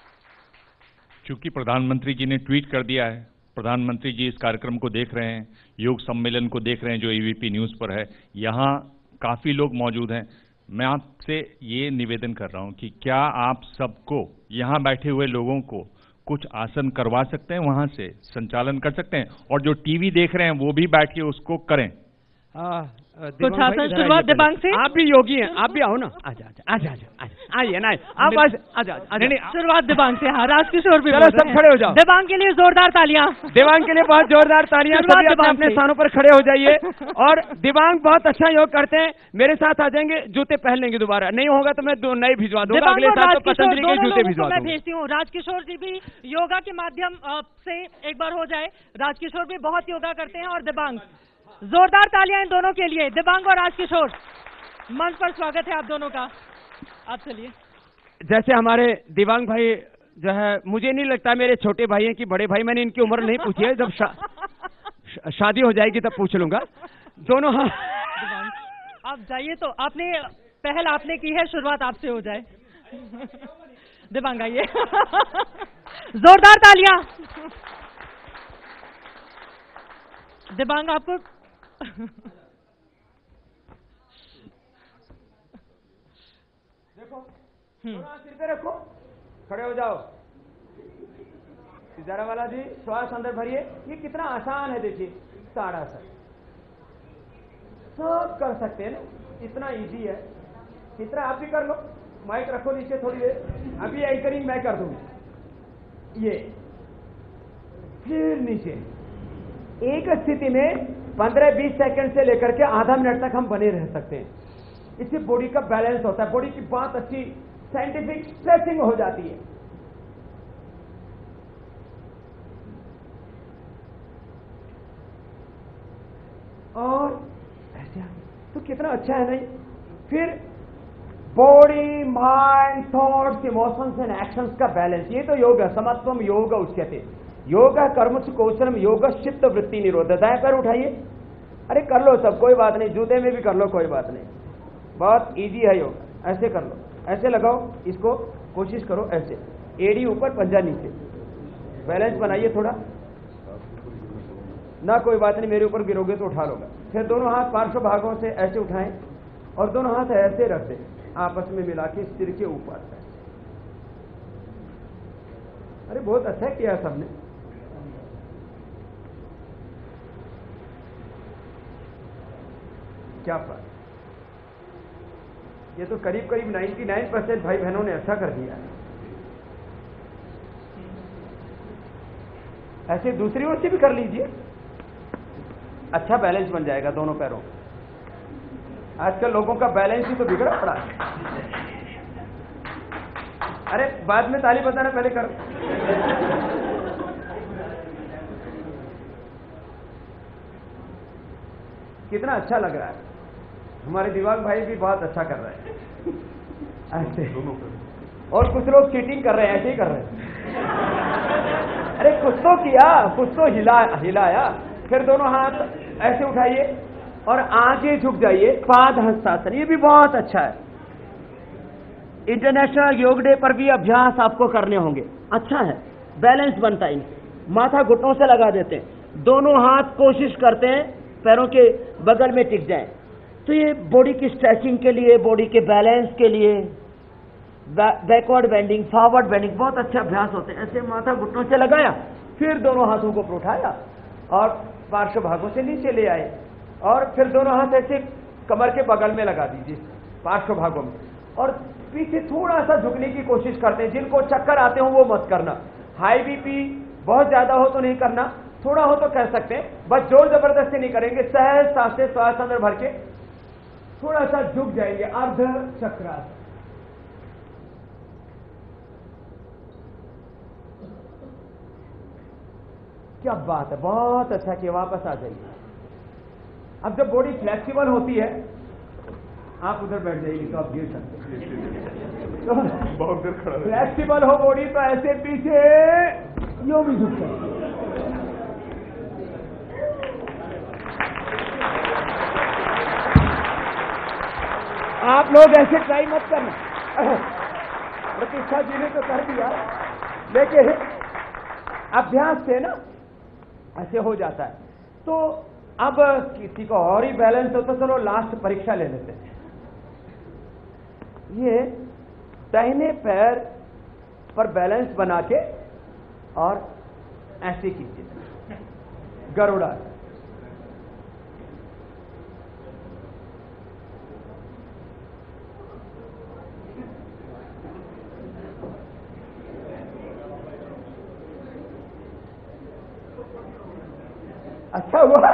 चूंकि प्रधानमंत्री जी ने ट्वीट कर दिया है, प्रधानमंत्री जी इस कार्यक्रम को देख रहे हैं, योग सम्मेलन को देख रहे हैं जो एबीपी न्यूज पर है, यहाँ काफी लोग मौजूद हैं। मैं आपसे ये निवेदन कर रहा हूँ कि क्या आप सबको, यहाँ बैठे हुए लोगों को कुछ आसन करवा सकते हैं, वहां से संचालन कर सकते हैं, और जो टीवी देख रहे हैं वो भी बैठ के उसको करें। आ, कुछ आसन शुरुआत दिबांग से। आप भी योगी हैं, आप भी आओ ना, आजा आजा आजा आजा आइए ना, आप आजा आजा। शुरुआत दिबांग से। हाँ, राजकिशोर भी, चलो सब खड़े हो जाओ। दिबांग के लिए जोरदार तालियां। दिबांग के लिए बहुत जोरदार तालियां। सभी अपने अपने स्थानों पर खड़े हो जाइए। और दिबांग बहुत अच्छा योग करते हैं, मेरे साथ आ जाएंगे, जूते पहन लेंगे। दोबारा नहीं होगा तो मैं दो नए भिजवा दूंगा, अगले साल तो पतंजलि के जूते भिजवा दूंगा। मैं भेजती हूँ। राजकिशोर जी भी योगा के माध्यम से एक बार हो जाए। राजकिशोर भी बहुत योगा करते हैं। और दिबांग, जोरदार तालियां इन दोनों के लिए। दिबांग और राजकिशोर, मंच पर स्वागत है आप दोनों का। आप चलिए। जैसे हमारे दिबांग भाई जो है, मुझे नहीं लगता मेरे छोटे भाई हैं कि बड़े भाई, मैंने इनकी उम्र नहीं पूछी है, जब शा, शादी हो जाएगी तब पूछ लूंगा। दोनों हाँ, आप जाइए। तो आपने पहल आपने की है, शुरुआत आपसे हो जाए। दिबांग आइए। जोरदार तालियां। दिबांग आपको देखो, सिर पे रखो, खड़े हो जाओ। जरा वाला जी, श्वास अंदर भरिए। ये कितना आसान है, देखिए, सारा सा सब कर सकते हैं ना, इतना इजी है। इतना आप भी कर लो। माइक रखो नीचे थोड़ी देर, अभी एंकरिंग मैं कर दूंगी। ये फिर नीचे एक स्थिति में पंद्रह बीस सेकंड से लेकर के आधा मिनट तक हम बने रह सकते हैं। इससे बॉडी का बैलेंस होता है, बॉडी की बहुत अच्छी साइंटिफिक स्ट्रेचिंग हो जाती है। और ऐसे तो कितना अच्छा है नहीं? फिर body, mind, thoughts, emotions and actions का बैलेंस, ये तो योग है। समत्वम योग उच्यते। योग कर्म कौशलम योग चित्त वृत्ति निरोध। दाएं पैर उठाइए। अरे कर लो सब, कोई बात नहीं, जूते में भी कर लो, कोई बात नहीं, बहुत इजी है योग। ऐसे कर लो, ऐसे लगाओ इसको, कोशिश करो ऐसे, एड़ी ऊपर पंजा नीचे, बैलेंस बनाइए थोड़ा ना, कोई बात नहीं, मेरे ऊपर गिरोगे तो उठा लोगे। फिर दोनों हाथ पार्श्व भागों से ऐसे उठाएं और दोनों हाथ ऐसे रख दें, आपस में मिला के सिर के ऊपर। अरे बहुत अच्छा किया सबने। क्या बात, ये तो करीब करीब निन्यानवे परसेंट भाई बहनों ने अच्छा कर दिया। ऐसे दूसरी ओर से भी कर लीजिए, अच्छा बैलेंस बन जाएगा दोनों पैरों। आजकल लोगों का बैलेंस ही तो बिगड़ा पड़ा है। अरे बाद में ताली बताना, पहले करो। कितना अच्छा लग रहा है। हमारे दिवांग भाई भी बहुत अच्छा कर रहे हैं ऐसे। और कुछ लोग चीटिंग कर रहे हैं, ऐसे ही कर रहे हैं। अरे कुछ तो किया, कुछ तो हिला हिलाया। फिर दोनों हाथ ऐसे उठाइए और आगे झुक जाइए, पाद हस्तासन, ये भी बहुत अच्छा है। इंटरनेशनल योग डे पर भी अभ्यास आपको करने होंगे। अच्छा है, बैलेंस बनता है इनसे। माथा घुटनों से लगा देते हैं, दोनों हाथ कोशिश करते हैं पैरों के बगल में टिक जाए। तो ये बॉडी की स्ट्रेचिंग के लिए, बॉडी के बैलेंस के लिए, बैकवर्ड बेंडिंग, फॉरवर्ड बेंडिंग, बहुत अच्छे अभ्यास होते हैं। ऐसे माथा घुटनों से लगाया, फिर दोनों हाथों को उठाया और पार्श्व भागों से नीचे ले आए, और फिर दोनों हाथ ऐसे कमर के बगल में लगा दीजिए, पार्श्व भागों में, और पीछे थोड़ा सा झुकने की कोशिश करते हैं। जिनको चक्कर आते हो वो मत करना, हाई बीपी बहुत ज्यादा हो तो नहीं करना, थोड़ा हो तो कर सकते हैं, बस जोर जबरदस्ती नहीं करेंगे। सहज सांस से श्वास अंदर भर के थोड़ा सा झुक जाएंगे, अर्ध चक्रासन। क्या बात है, बहुत अच्छा किया। वापस आ जाइए। अब जब बॉडी फ्लेक्सिबल होती है, आप उधर बैठ जाइए तो आप गिर सकते हैं। तो बहुत देर खड़ा फ्लेक्सिबल हो बॉडी तो ऐसे पीछे यूं भी झुक सकते। आप लोग ऐसे ट्राई मत करना। प्रतीक्षा जी ने तो कर दिया, लेकिन अभ्यास से ना ऐसे हो जाता है। तो अब किसी को और ही बैलेंस हो तो चलो लास्ट परीक्षा ले लेते हैं। ये दाहिने पैर पर बैलेंस बना के और ऐसे कीजिए, गरुड़ा। अच्छा हुआ।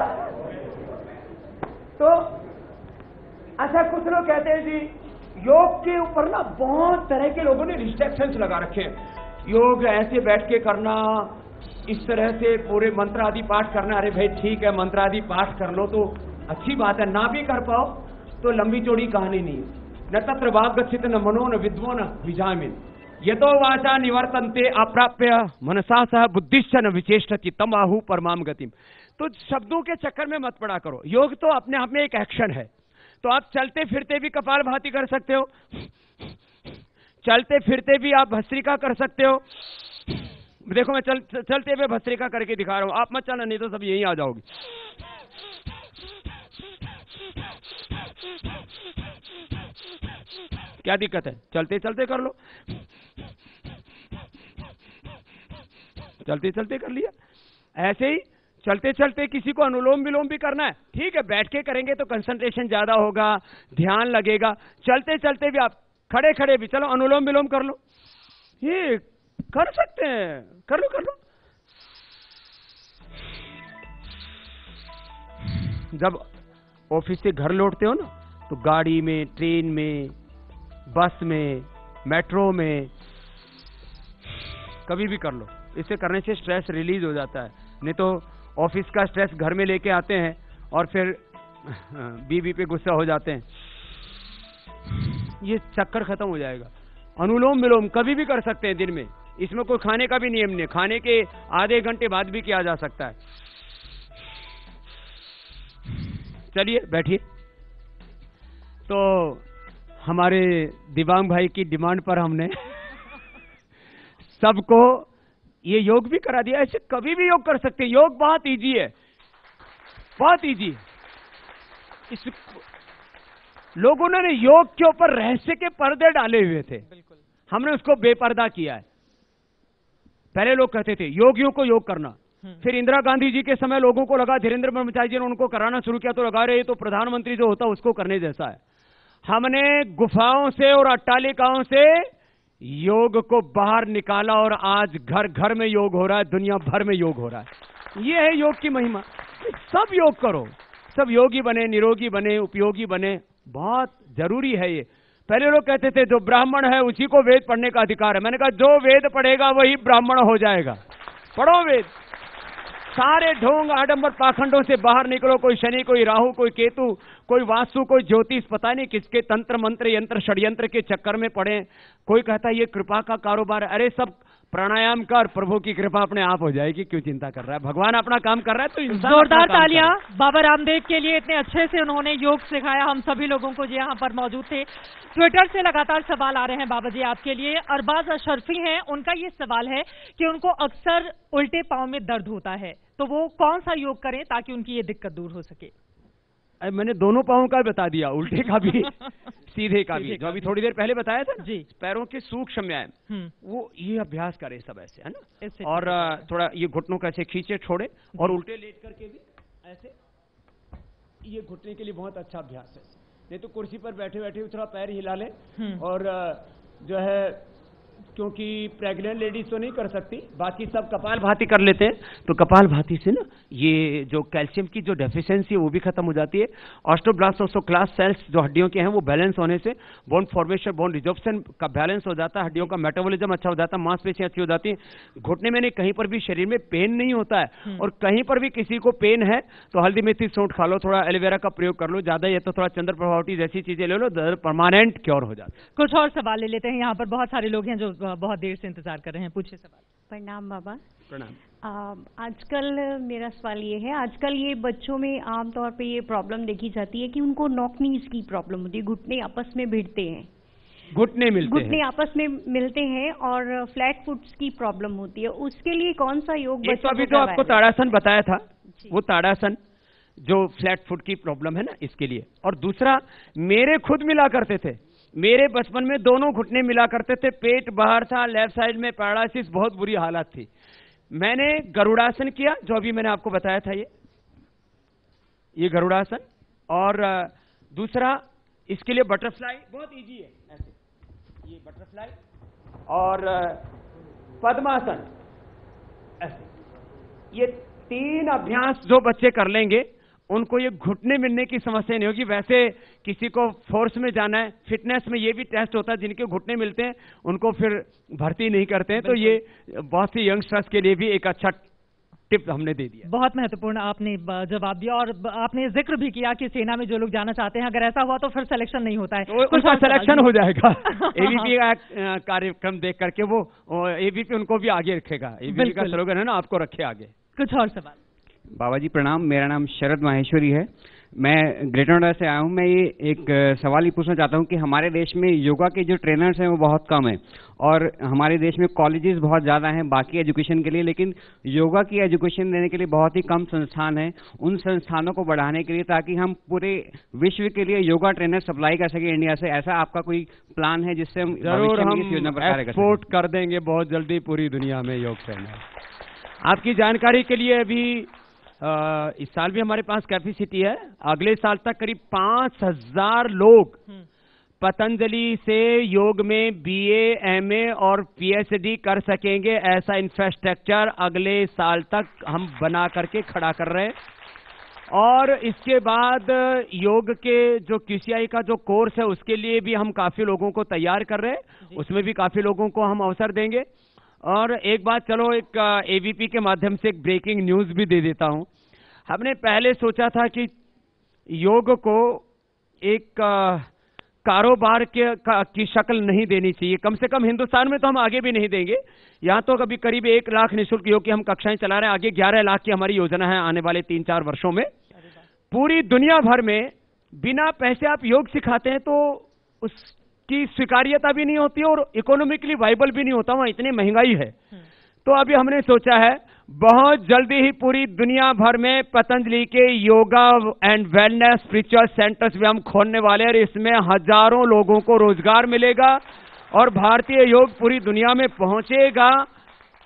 तो अच्छा, कुछ लोग कहते हैं जी योग के ऊपर ना बहुत तरह के लोगों ने रिस्ट्रिक्शंस लगा रखे हैं। योग ऐसे बैठ के करना, इस तरह से पूरे मंत्र आदि पाठ करना। अरे भाई ठीक है, मंत्र आदि पाठ कर लो तो अच्छी बात है, ना भी कर पाओ तो लंबी चौड़ी कहानी नहीं है। न तत्र वाग्गच्छित न मनो न विद्वो न विजामिन यतो वाचा निवर्तन्ते अप्राप्य मनसा सह बुद्धिश्च न विचेष्टति तम आहु परमाम गतिम। तो शब्दों के चक्कर में मत पड़ा करो। योग तो अपने आप में एक एक्शन है। तो आप चलते फिरते भी कपालभाति कर सकते हो, चलते फिरते भी आप भस्त्रिका कर सकते हो। देखो मैं चल, चलते हुए भस्त्रिका करके दिखा रहा हूं, आप मत चलना नहीं तो सब यहीं आ जाओगे। क्या दिक्कत है, चलते चलते कर लो, चलते चलते कर लिया। ऐसे ही चलते चलते किसी को अनुलोम विलोम भी करना है, ठीक है, बैठ के करेंगे तो कंसंट्रेशन ज्यादा होगा, ध्यान लगेगा। चलते चलते भी आप खड़े खड़े भी चलो अनुलोम विलोम कर लो, ये कर सकते हैं, कर लो कर लो। जब ऑफिस से घर लौटते हो ना, तो गाड़ी में, ट्रेन में, बस में, मेट्रो में, कभी भी कर लो। इसे करने से स्ट्रेस रिलीज हो जाता है। नहीं तो ऑफिस का स्ट्रेस घर में लेके आते हैं और फिर बीवी पे गुस्सा हो जाते हैं, ये चक्कर खत्म हो जाएगा। अनुलोम विलोम कभी भी कर सकते हैं दिन में, इसमें कोई खाने का भी नियम नहीं, खाने के आधे घंटे बाद भी किया जा सकता है। चलिए बैठिए। तो हमारे दिवांग भाई की डिमांड पर हमने सबको ये योग भी करा दिया। ऐसे कभी भी योग कर सकते हैं, योग बहुत इजी है, बहुत इजी है। इस लोगों ने योग के ऊपर रहस्य के पर्दे डाले हुए थे, हमने उसको बेपर्दा किया है। पहले लोग कहते थे योगियों को योग करना, फिर इंदिरा गांधी जी के समय लोगों को लगा, धीरेन्द्र ब्रह्मचारी जी ने उनको कराना शुरू किया तो लगा रहे तो प्रधानमंत्री जो होता उसको करने जैसा है। हमने गुफाओं से और अट्टालिकाओं से योग को बाहर निकाला और आज घर घर में योग हो रहा है, दुनिया भर में योग हो रहा है। ये है योग की महिमा। सब योग करो, सब योगी बने, निरोगी बने, उपयोगी बने, बहुत जरूरी है ये। पहले लोग कहते थे जो ब्राह्मण है उसी को वेद पढ़ने का अधिकार है। मैंने कहा जो वेद पढ़ेगा वही ब्राह्मण हो जाएगा। पढ़ो वेद, सारे ढोंग आडंबर पाखंडों से बाहर निकलो। कोई शनि, कोई राहु, कोई केतु, कोई वास्तु, कोई ज्योतिष, पता नहीं किसके तंत्र मंत्र यंत्र षड्यंत्र के चक्कर में पड़े। कोई कहता है ये कृपा का कारोबार है। अरे सब प्राणायाम कर, प्रभु की कृपा अपने आप हो जाएगी, क्यों चिंता कर रहा है? भगवान अपना काम कर रहा है तो इंसान जोरदार तालियां बाबा रामदेव के लिए। इतने अच्छे से उन्होंने योग सिखाया हम सभी लोगों को जो यहाँ पर मौजूद थे। ट्विटर से लगातार सवाल आ रहे हैं बाबा जी आपके लिए। अरबाज अशरफी हैं, उनका ये सवाल है कि उनको अक्सर उल्टे पांव में दर्द होता है, तो वो कौन सा योग करें ताकि उनकी ये दिक्कत दूर हो सके? मैंने दोनों पाँव का बता दिया, उल्टे का भी सीधे का भी, जो अभी थोड़ी देर पहले बताया था जी। पैरों के सूक्ष्म व्यायाम, वो ये अभ्यास करे सब ऐसे, है ना। और थोड़ा ये घुटनों को ऐसे खींचे छोड़े और उल्टे लेट करके भी ऐसे, ये घुटने के लिए बहुत अच्छा अभ्यास है। नहीं तो कुर्सी पर बैठे बैठे थोड़ा पैर हिला ले, और जो है क्योंकि प्रेग्नेंट लेडीज तो नहीं कर सकती, बाकी सब कपाल भाती कर लेते हैं, तो कपाल भाती से ना ये जो कैल्शियम की जो डेफिशिएंसी है वो भी खत्म हो जाती है। ऑस्टोब्लास्ट ऑस्टोक्लास्ट सेल्स जो हड्डियों के हैं वो बैलेंस होने से बोन फॉर्मेशन, बोन रिजॉर्प्शन का बैलेंस हो जाता है, हड्डियों का मेटाबॉलिज्म अच्छा हो जाता है, मांसपेशियां अच्छी हो जाती हैं। घुटने में नहीं, कहीं पर भी शरीर में पेन नहीं होता है। और कहीं पर भी किसी को पेन है तो हल्दी मेथी सौंठ खा लो, थोड़ा एलोवेरा का प्रयोग कर लो, ज्यादा ये तो थोड़ा चंद्र प्रभावटी जैसी चीजें ले लो, परमानेंट क्योर हो जाता है। कुछ और सवाल ले लेते हैं, यहाँ पर बहुत सारे लोग हैं जो बहुत देर से इंतजार कर रहे हैं। पूछिए सवाल। प्रणाम बाबा। प्रणाम। आजकल मेरा सवाल ये है, आजकल ये बच्चों में आमतौर पे ये प्रॉब्लम देखी जाती है कि उनको नॉक नीज की प्रॉब्लम होती है, घुटने आपस में भिड़ते हैं, घुटने मिलते घुटने आपस में मिलते हैं, और फ्लैट फुट्स की प्रॉब्लम होती है। उसके लिए कौन सा योग? एक तो अभी जो आपको ताड़ासन बताया था, वो ताड़ासन जो फ्लैट फुट की प्रॉब्लम है ना, इसके लिए। और दूसरा, मेरे खुद मिला करते थे, मेरे बचपन में दोनों घुटने मिला करते थे, पेट बाहर था, लेफ्ट साइड में पैरालिसिस, बहुत बुरी हालत थी। मैंने गरुड़ासन किया जो अभी मैंने आपको बताया था, ये ये गरुड़ासन। और दूसरा इसके लिए बटरफ्लाई, बहुत इजी है, ऐसे ये बटरफ्लाई, और पद्मासन, ऐसे। ये तीन अभ्यास जो बच्चे कर लेंगे उनको ये घुटने मिलने की समस्या नहीं होगी। वैसे किसी को फोर्स में जाना है, फिटनेस में ये भी टेस्ट होता है, जिनके घुटने मिलते हैं उनको फिर भर्ती नहीं करते हैं। तो ये बहुत सी यंगस्टर्स के लिए भी एक अच्छा टिप हमने दे दिया। बहुत महत्वपूर्ण आपने जवाब दिया, और आपने जिक्र भी किया कि सेना में जो लोग जाना चाहते हैं, अगर ऐसा हुआ तो फिर सिलेक्शन नहीं होता है, तो उनका सिलेक्शन हो जाएगा। एबीपी का कार्यक्रम देख करके वो एबीपी उनको भी आगे रखेगा। एबीपी का स्लोगन है ना, आपको रखे आगे। कुछ और सवाल। बाबा जी प्रणाम, मेरा नाम शरद माहेश्वरी है, मैं ग्रेटर नोएडा से आया हूँ। मैं ये एक सवाल ही पूछना चाहता हूँ कि हमारे देश में योगा के जो ट्रेनर्स हैं वो बहुत कम हैं, और हमारे देश में कॉलेजेस बहुत ज़्यादा हैं बाकी एजुकेशन के लिए, लेकिन योगा की एजुकेशन देने के लिए बहुत ही कम संस्थान हैं। उन संस्थानों को बढ़ाने के लिए, ताकि हम पूरे विश्व के लिए योगा ट्रेनर सप्लाई कर सकें इंडिया से, ऐसा आपका कोई प्लान है जिससे हम जरूर हम एक्सपोर्ट कर देंगे बहुत जल्दी पूरी दुनिया में योग ट्रेनर। आपकी जानकारी के लिए अभी आ, इस साल भी हमारे पास कैपेसिटी है, अगले साल तक करीब पांच हजार लोग पतंजलि से योग में बीए, एमए और पीएचडी कर सकेंगे। ऐसा इंफ्रास्ट्रक्चर अगले साल तक हम बना करके खड़ा कर रहे हैं। और इसके बाद योग के जो क्यूसीआई का जो कोर्स है उसके लिए भी हम काफी लोगों को तैयार कर रहे हैं, उसमें भी काफी लोगों को हम अवसर देंगे। और एक बात, चलो एक एबीपी के माध्यम से एक ब्रेकिंग न्यूज भी दे देता हूं। हमने पहले सोचा था कि योग को एक कारोबार के का, की शक्ल नहीं देनी चाहिए, कम से कम हिंदुस्तान में तो हम आगे भी नहीं देंगे। यहाँ तो कभी करीब एक लाख निःशुल्क योग की हम कक्षाएं चला रहे हैं, आगे ग्यारह लाख की हमारी योजना है आने वाले तीन चार वर्षों में। पूरी दुनिया भर में बिना पैसे आप योग सिखाते हैं तो उसकी स्वीकार्यता भी नहीं होती और इकोनॉमिकली वाइबल भी नहीं होता, वहां इतनी महंगाई है। तो अभी हमने सोचा है बहुत जल्दी ही पूरी दुनिया भर में पतंजलि के yoga and wellness spiritual centres भी हम खोलने वाले हैं। इसमें हजारों लोगों को रोजगार मिलेगा और भारतीय योग पूरी दुनिया में पहुंचेगा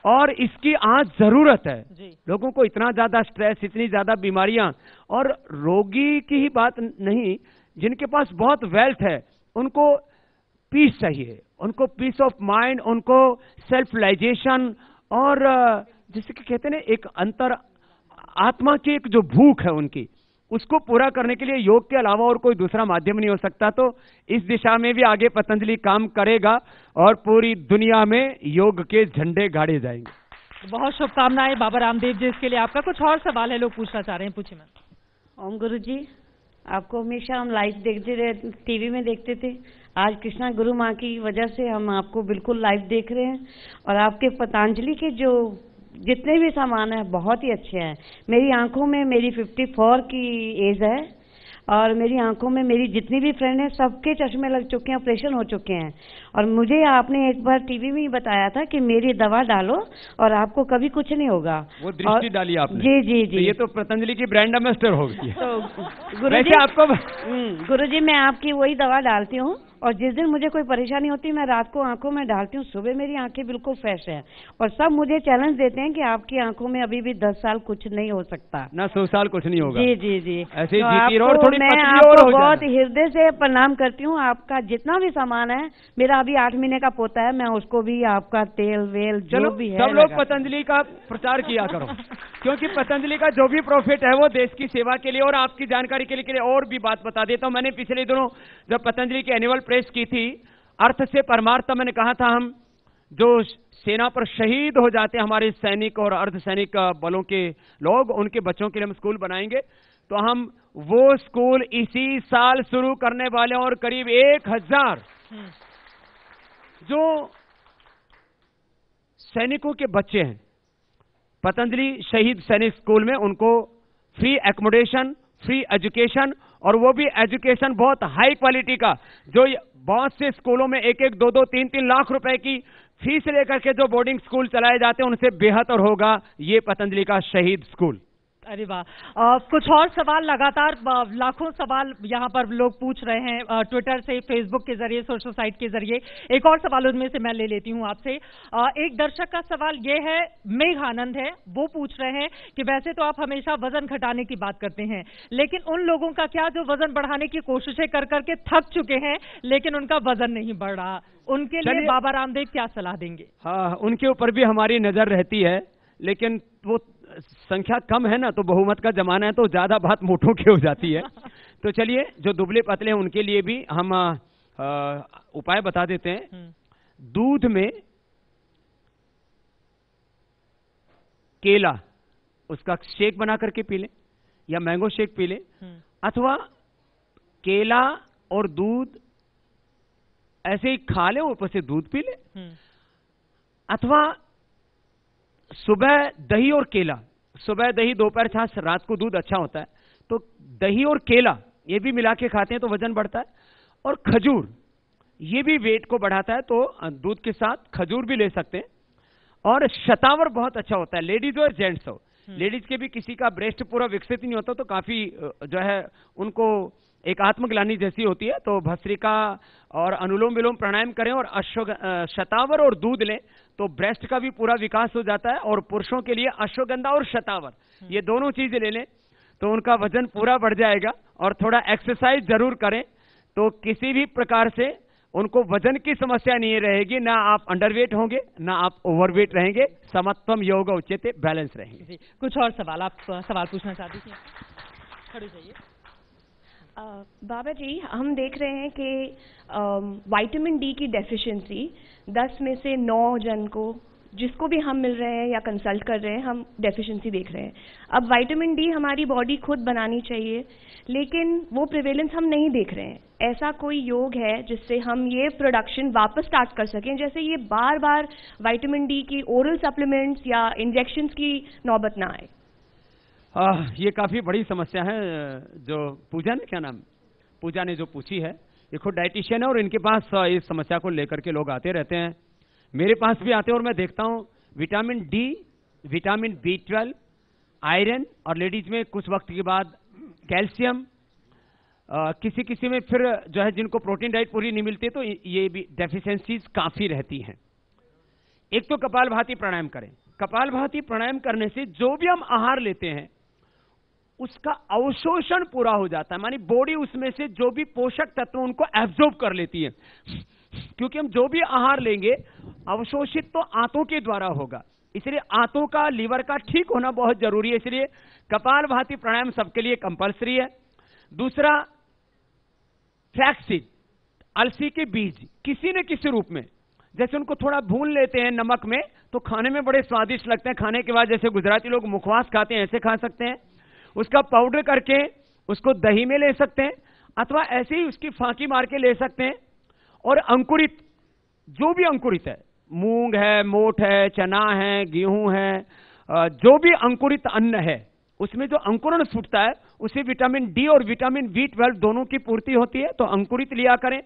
और इसकी आज जरूरत है। लोगों को इतना ज्यादा स्ट्रेस, इतनी ज्यादा बीमारियां, और रोगी की ही बात नहीं, जिनके पास बहुत वेल्थ है उनको पीस चाहिए, उनको पीस ऑफ माइंड, उनको सेल्फ रियलाइजेशन, और जिसे कहते हैं ना एक अंतर आत्मा की एक जो भूख है उनकी, उसको पूरा करने के लिए योग के अलावा और कोई दूसरा माध्यम नहीं हो सकता। तो इस दिशा में भी आगे पतंजलि काम करेगा और पूरी दुनिया में योग के झंडे गाड़े जाएंगे। बहुत शुभकामनाएं बाबा रामदेव जी। इसके लिए आपका कुछ और सवाल है, लोग पूछना चाह रहे हैं, पूछिए मैम। ओम गुरु जी, आपको हमेशा हम लाइव देखते रहे, टीवी में देखते थे, आज कृष्णा गुरु माँ की वजह से हम आपको बिल्कुल लाइव देख रहे हैं, और आपके पतंजलि के जो जितने भी सामान है बहुत ही अच्छे हैं। मेरी आंखों में, मेरी चौवन की एज है, और मेरी आंखों में मेरी जितनी भी फ्रेंड है सबके चश्मे लग चुके हैं, ऑपरेशन हो चुके हैं, और मुझे आपने एक बार टीवी में ही बताया था कि मेरी दवा डालो और आपको कभी कुछ नहीं होगा। वो दृष्टि डाली आपने। जी जी जी, तो ये तो पतंजलि की ब्रांड एम्बेसडर हो गई है। तो गुरुजी आपको गुरुजी मैं आपकी वही दवा डालती हूँ, और जिस दिन मुझे कोई परेशानी होती है मैं रात को आंखों में डालती हूँ, सुबह मेरी आंखें बिल्कुल फ्रेश है, और सब मुझे चैलेंज देते हैं कि आपकी आंखों में अभी भी दस साल कुछ नहीं हो सकता, ना सौ साल कुछ नहीं होगा। जी जी जी, ऐसे ही तो जीती रहो, आपको, थोड़ी मैं पतली और आपको हो बहुत जाना। हृदय से प्रणाम करती हूँ। आपका जितना भी सामान है, मेरा अभी आठ महीने का पोता है, मैं उसको भी आपका तेल वेल जो भी है सब लोग पतंजलि का प्रचार किया करो, क्योंकि पतंजलि का जो भी प्रॉफिट है वो देश की सेवा के लिए और आपकी जानकारी के लिए, के लिए और भी बात बता देता हूं। मैंने पिछले दिनों जब पतंजलि की एनुअल प्रेस की थी, अर्थ से परमार्थ, मैंने कहा था हम जो सेना पर शहीद हो जाते हैं हमारे सैनिक और अर्धसैनिक बलों के लोग, उनके बच्चों के लिए हम स्कूल बनाएंगे। तो हम वो स्कूल इसी साल शुरू करने वाले हैं, और करीब एक हजार जो सैनिकों के बच्चे हैं पतंजलि शहीद सैनिक स्कूल में, उनको फ्री एकोमोडेशन, फ्री एजुकेशन, और वो भी एजुकेशन बहुत हाई क्वालिटी का, जो बहुत से स्कूलों में एक एक दो दो तीन तीन लाख रुपए की फीस लेकर के जो बोर्डिंग स्कूल चलाए जाते हैं उनसे बेहतर होगा ये पतंजलि का शहीद स्कूल। अरे वाह, कुछ और सवाल लगातार लाखों सवाल यहाँ पर लोग पूछ रहे हैं ट्विटर से, फेसबुक के जरिए, सोशल साइट के जरिए। एक और सवाल उनमें से मैं ले लेती हूँ आपसे। एक दर्शक का सवाल ये है, मेघ आनंद है, वो पूछ रहे हैं कि वैसे तो आप हमेशा वजन घटाने की बात करते हैं, लेकिन उन लोगों का क्या जो वजन बढ़ाने की कोशिशें कर करके थक चुके हैं लेकिन उनका वजन नहीं बढ़ रहा, उनके लिए बाबा रामदेव क्या सलाह देंगे? हाँ, उनके ऊपर भी हमारी नजर रहती है, लेकिन वो संख्या कम है ना, तो बहुमत का जमाना है, तो ज्यादा बात मोटों की हो जाती है। तो चलिए, जो दुबले पतले हैं उनके लिए भी हम आ, आ, उपाय बता देते हैं। दूध में केला, उसका शेक बना करके पी लें, या मैंगो शेक पी लें, अथवा केला और दूध ऐसे ही खा ले, ऊपर से दूध पी ले, अथवा सुबह दही और केला, सुबह दही, दोपहर छाछ, रात को दूध अच्छा होता है, तो दही और केला ये भी मिला के खाते हैं तो वजन बढ़ता है। और खजूर ये भी वेट को बढ़ाता है, तो दूध के साथ खजूर भी ले सकते हैं। और शतावर बहुत अच्छा होता है, लेडीज और जेंट्स हो, लेडीज के भी किसी का ब्रेस्ट पूरा विकसित नहीं होता तो काफी जो है उनको एक आत्मग्लानि जैसी होती है, तो भस्त्रिका और अनुलोम विलोम प्राणायाम करें और अश्व शतावर और दूध लें तो ब्रेस्ट का भी पूरा विकास हो जाता है। और पुरुषों के लिए अश्वगंधा और शतावर ये दोनों चीजें ले लें तो उनका वजन पूरा बढ़ जाएगा। और थोड़ा एक्सरसाइज जरूर करें तो किसी भी प्रकार से उनको वजन की समस्या नहीं रहेगी, ना आप अंडरवेट होंगे ना आप ओवरवेट रहेंगे, समत्वम योग उच्यते, बैलेंस रहेंगे। कुछ और सवाल आप सवाल पूछना चाहती थी? खड़े जाइए। बाबा जी, हम देख रहे हैं कि विटामिन डी की डेफिशिएंसी दस में से नौ जन को, जिसको भी हम मिल रहे हैं या कंसल्ट कर रहे हैं, हम डेफिशिएंसी देख रहे हैं। अब विटामिन डी हमारी बॉडी खुद बनानी चाहिए, लेकिन वो प्रिवेलेंस हम नहीं देख रहे हैं। ऐसा कोई योग है जिससे हम ये प्रोडक्शन वापस स्टार्ट कर सकें, जैसे ये बार बार विटामिन डी की ओरल सप्लीमेंट्स या इंजेक्शंस की नौबत ना आए? आ, ये काफी बड़ी समस्या है जो पूजा ने, क्या नाम, पूजा ने जो पूछी है, ये खुद डाइटिशियन है और इनके पास इस समस्या को लेकर के लोग आते रहते हैं, मेरे पास भी आते हैं और मैं देखता हूं vitamin D, vitamin B twelve, iron, और लेडीज में कुछ वक्त के बाद कैल्शियम, आ, किसी किसी में फिर जो है जिनको प्रोटीन डाइट पूरी नहीं मिलती तो ये भी डेफिशिएंसीज काफी रहती हैं। एक तो कपालभाति प्राणायाम करें। कपालभाति प्राणायाम करने से जो भी हम आहार लेते हैं उसका अवशोषण पूरा हो जाता है, मानी बॉडी उसमें से जो भी पोषक तत्व उनको एब्जॉर्ब कर लेती है, क्योंकि हम जो भी आहार लेंगे अवशोषित तो आंतों के द्वारा होगा, इसलिए आंतों का, लीवर का ठीक होना बहुत जरूरी है। इसलिए कपालभाति प्राणायाम सबके लिए कंपलसरी है। दूसरा, फ्लैक्स, अलसी के बीज किसी न किसी रूप में, जैसे उनको थोड़ा भून लेते हैं नमक में तो खाने में बड़े स्वादिष्ट लगते हैं, खाने के बाद जैसे गुजराती लोग मुखवास खाते हैं ऐसे खा सकते हैं। उसका पाउडर करके उसको दही में ले सकते हैं, अथवा ऐसे ही उसकी फांकी मार के ले सकते हैं। और अंकुरित, जो भी अंकुरित है, मूंग है, मोठ है, चना है, गेहूं है, जो भी अंकुरित अन्न है उसमें जो अंकुरण फूटता है उसे विटामिन डी और विटामिन बी ट्वेल्व दोनों की पूर्ति होती है, तो अंकुरित लिया करें।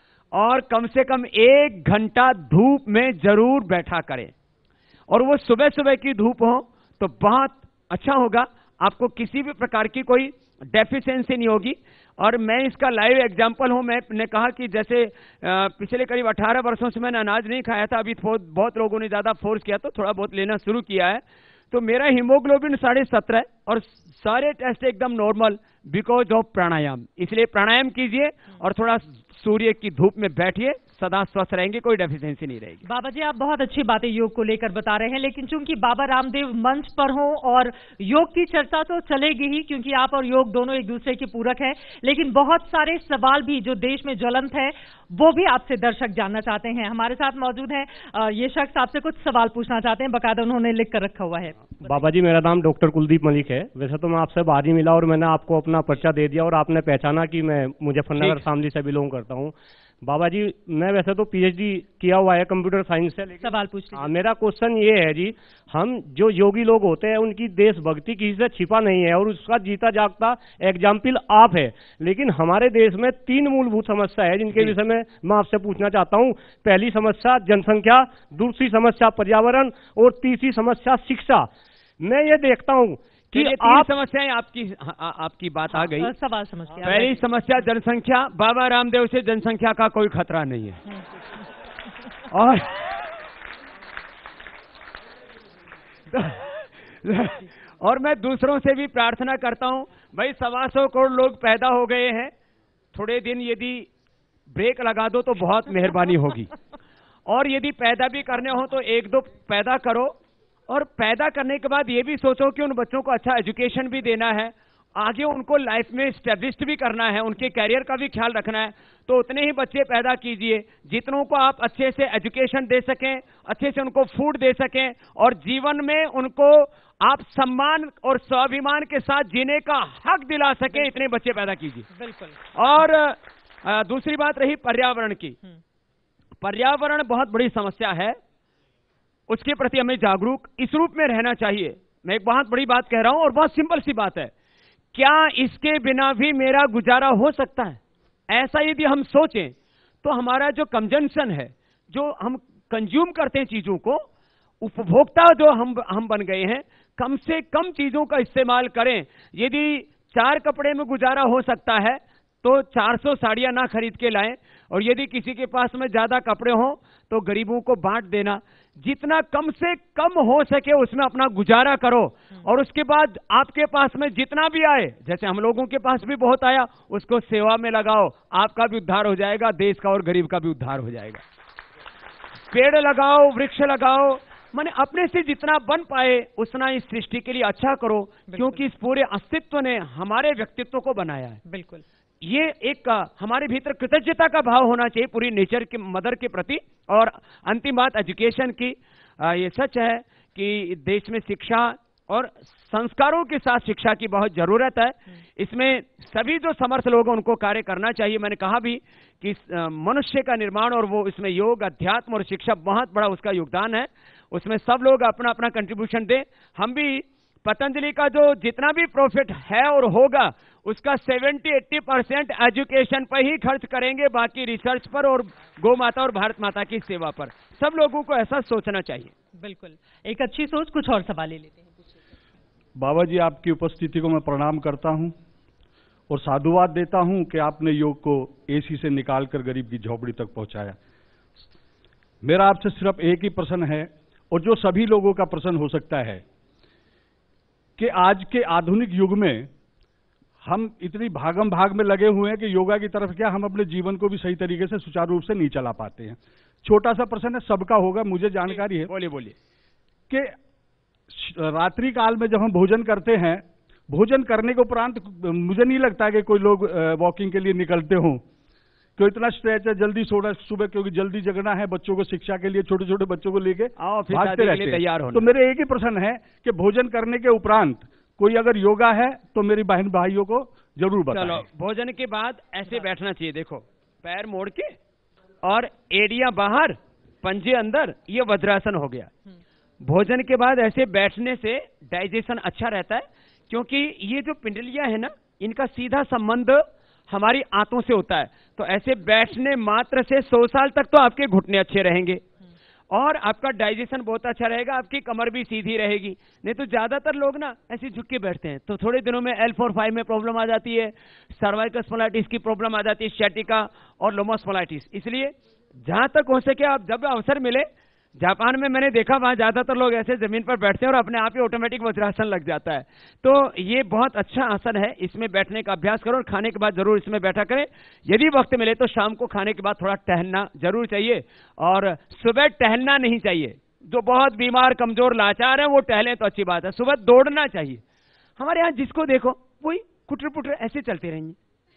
और कम से कम एक घंटा धूप में जरूर बैठा करें, और वो सुबह सुबह की धूप हो तो बहुत अच्छा होगा, आपको किसी भी प्रकार की कोई डेफिशिएंसी नहीं होगी। और मैं इसका लाइव एग्जांपल हूं। मैंने कहा कि जैसे पिछले करीब अठारह वर्षों से मैंने अनाज नहीं खाया था, अभी बहुत लोगों ने ज्यादा फोर्स किया तो थोड़ा बहुत लेना शुरू किया है, तो मेरा हीमोग्लोबिन साढ़े सत्रह है और सारे टेस्ट एकदम नॉर्मल, बिकॉज ऑफ प्राणायाम। इसलिए प्राणायाम कीजिए और थोड़ा सूर्य की धूप में बैठिए, सदा स्वस्थ रहेंगे, कोई डेफिशिएंसी नहीं रहेगी। बाबा जी, आप बहुत अच्छी बातें योग को लेकर बता रहे हैं, लेकिन चूंकि बाबा रामदेव मंच पर हो और योग की चर्चा तो चलेगी ही, क्योंकि आप और योग दोनों एक दूसरे के पूरक हैं, लेकिन बहुत सारे सवाल भी जो देश में ज्वलंत है वो भी आपसे दर्शक जानना चाहते हैं। हमारे साथ मौजूद हैं ये शख्स, आपसे कुछ सवाल पूछना चाहते हैं, बकायदा उन्होंने लिख कर रखा हुआ है। बाबा जी, मेरा नाम डॉक्टर कुलदीप मलिक है। वैसे तो मैं आपसे बाहर ही मिला और मैंने आपको अपना पर्चा दे दिया और आपने पहचाना कि मैं मुजफ्फरनगर शामली से बिलोंग करता हूँ। बाबा जी, मैं वैसे तो पीएचडी किया हुआ है कंप्यूटर साइंस से, लेकिन सवाल पूछ लीजिए। मेरा क्वेश्चन ये है जी, हम जो योगी लोग होते हैं उनकी देशभक्ति किसी से छिपा नहीं है और उसका जीता जागता एग्जाम्पल आप है, लेकिन हमारे देश में तीन मूलभूत समस्या है जिनके विषय में मैं आपसे पूछना चाहता हूँ। पहली समस्या जनसंख्या, दूसरी समस्या पर्यावरण और तीसरी समस्या शिक्षा। मैं ये देखता हूँ कि आप समस्याएं आपकी आ, आपकी बात आ गई। सवाल समस्या, पहली समस्या जनसंख्या, बाबा रामदेव से जनसंख्या का कोई खतरा नहीं है। और और मैं दूसरों से भी प्रार्थना करता हूं, भाई सवा सौ करोड़ लोग पैदा हो गए हैं, थोड़े दिन यदि ब्रेक लगा दो तो बहुत मेहरबानी होगी। और यदि पैदा भी करने हो तो एक दो पैदा करो, और पैदा करने के बाद ये भी सोचो कि उन बच्चों को अच्छा एजुकेशन भी देना है, आगे उनको लाइफ में एस्टेब्लिश्ड भी करना है, उनके कैरियर का भी ख्याल रखना है, तो उतने ही बच्चे पैदा कीजिए जितनों को आप अच्छे से एजुकेशन दे सकें, अच्छे से उनको फूड दे सकें और जीवन में उनको आप सम्मान और स्वाभिमान के साथ जीने का हक दिला सकें, इतने बच्चे पैदा कीजिए। बिल्कुल। और आ, दूसरी बात रही पर्यावरण की। पर्यावरण बहुत बड़ी समस्या है, उसके प्रति हमें जागरूक इस रूप में रहना चाहिए। मैं एक बहुत बड़ी बात कह रहा हूं और बहुत सिंपल सी बात है, क्या इसके बिना भी मेरा गुजारा हो सकता है? ऐसा यदि हम सोचें तो हमारा जो कंजम्पशन है, जो हम कंज्यूम करते हैं चीजों को, उपभोक्ता जो हम हम बन गए हैं, कम से कम चीजों का इस्तेमाल करें। यदि चार कपड़े में गुजारा हो सकता है तो चार सौ साड़ियां ना खरीद के लाएं, और यदि किसी के पास में ज्यादा कपड़े हों तो गरीबों को बांट देना। जितना कम से कम हो सके उसमें अपना गुजारा करो, और उसके बाद आपके पास में जितना भी आए, जैसे हम लोगों के पास भी बहुत आया, उसको सेवा में लगाओ, आपका भी उद्धार हो जाएगा, देश का और गरीब का भी उद्धार हो जाएगा। पेड़ लगाओ, वृक्ष लगाओ, माने अपने से जितना बन पाए उतना इस सृष्टि के लिए अच्छा करो, क्योंकि इस पूरे अस्तित्व ने हमारे व्यक्तित्व को बनाया है। बिल्कुल, ये एक हमारे भीतर कृतज्ञता का भाव होना चाहिए पूरी नेचर के, मदर के प्रति। और अंतिम बात एजुकेशन की, आ, ये सच है कि देश में शिक्षा और संस्कारों के साथ शिक्षा की बहुत जरूरत है। इसमें सभी जो समर्थ लोग हैं उनको कार्य करना चाहिए। मैंने कहा भी कि मनुष्य का निर्माण, और वो इसमें योग, अध्यात्म और शिक्षा बहुत बड़ा उसका योगदान है। उसमें सब लोग अपना अपना कंट्रीब्यूशन दें। हम भी पतंजलि का जो जितना भी प्रॉफिट है और होगा उसका सेवेंटी एट्टी परसेंट एजुकेशन पर ही खर्च करेंगे, बाकी रिसर्च पर और गौ माता और भारत माता की सेवा पर। सब लोगों को ऐसा सोचना चाहिए। बिल्कुल, एक अच्छी सोच। कुछ और सवाल ले लेते हैं। बाबा जी, आपकी उपस्थिति को मैं प्रणाम करता हूं और साधुवाद देता हूं कि आपने योग को एसी से निकालकर गरीब की झोपड़ी तक पहुंचाया। मेरा आपसे सिर्फ एक ही प्रश्न है, और जो सभी लोगों का प्रश्न हो सकता है, कि आज के आधुनिक युग में हम इतनी भागम भाग में लगे हुए हैं कि योगा की तरफ क्या हम अपने जीवन को भी सही तरीके से सुचारू रूप से नहीं चला पाते हैं। छोटा सा प्रश्न है, सबका होगा, मुझे जानकारी है। बोलिए बोलिए। कि रात्रि काल में जब हम भोजन करते हैं, भोजन करने के उपरांत मुझे नहीं लगता कि कोई लोग वॉकिंग के लिए निकलते हों, क्यों इतना स्ट्रेच है, जल्दी सोना सुबह, क्योंकि जल्दी जगना है, बच्चों को शिक्षा के लिए, छोटे छोटे बच्चों को लेके भागते रहते हैं। तो मेरे एक ही प्रश्न है कि भोजन करने के उपरांत कोई अगर योगा है तो मेरी बहन भाइयों को जरूर बताएं। चलो, भोजन के बाद ऐसे बैठना चाहिए, देखो पैर मोड़ के और एड़ियां बाहर, पंजे अंदर, ये वज्रासन हो गया। भोजन के बाद ऐसे बैठने से डाइजेशन अच्छा रहता है, क्योंकि ये जो पिंडलियां है ना, इनका सीधा संबंध हमारी आंतों से होता है। तो ऐसे बैठने मात्र से सौ साल तक तो आपके घुटने अच्छे रहेंगे और आपका डाइजेशन बहुत अच्छा रहेगा, आपकी कमर भी सीधी रहेगी। नहीं तो ज्यादातर लोग ना ऐसे झुक के बैठते हैं, तो थोड़े दिनों में एल फोर फाइव में प्रॉब्लम आ जाती है, सर्वाइकल स्पॉन्डिलाइटिस की प्रॉब्लम आ जाती है, sciatica और लोमोस्पॉन्डिलाइटिस। इसलिए जहां तक हो सके आप जब अवसर मिले, जापान में मैंने देखा वहां ज्यादातर लोग ऐसे जमीन पर बैठते हैं और अपने आप ही ऑटोमेटिक वज्रासन लग जाता है। तो ये बहुत अच्छा आसन है, इसमें बैठने का अभ्यास करो और खाने के बाद जरूर इसमें बैठा करें। यदि वक्त मिले तो शाम को खाने के बाद थोड़ा टहलना जरूर चाहिए, और सुबह टहलना नहीं चाहिए। जो बहुत बीमार कमजोर लाचार है वो टहलें तो अच्छी बात है, सुबह दौड़ना चाहिए। हमारे यहाँ जिसको देखो वही कुटर पुटर ऐसे चलते रहेंगे,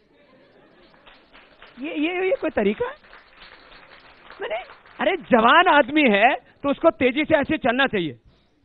ये ये ये कोई तरीका है? मैंने अरे जवान आदमी है तो उसको तेजी से ऐसे चलना चाहिए,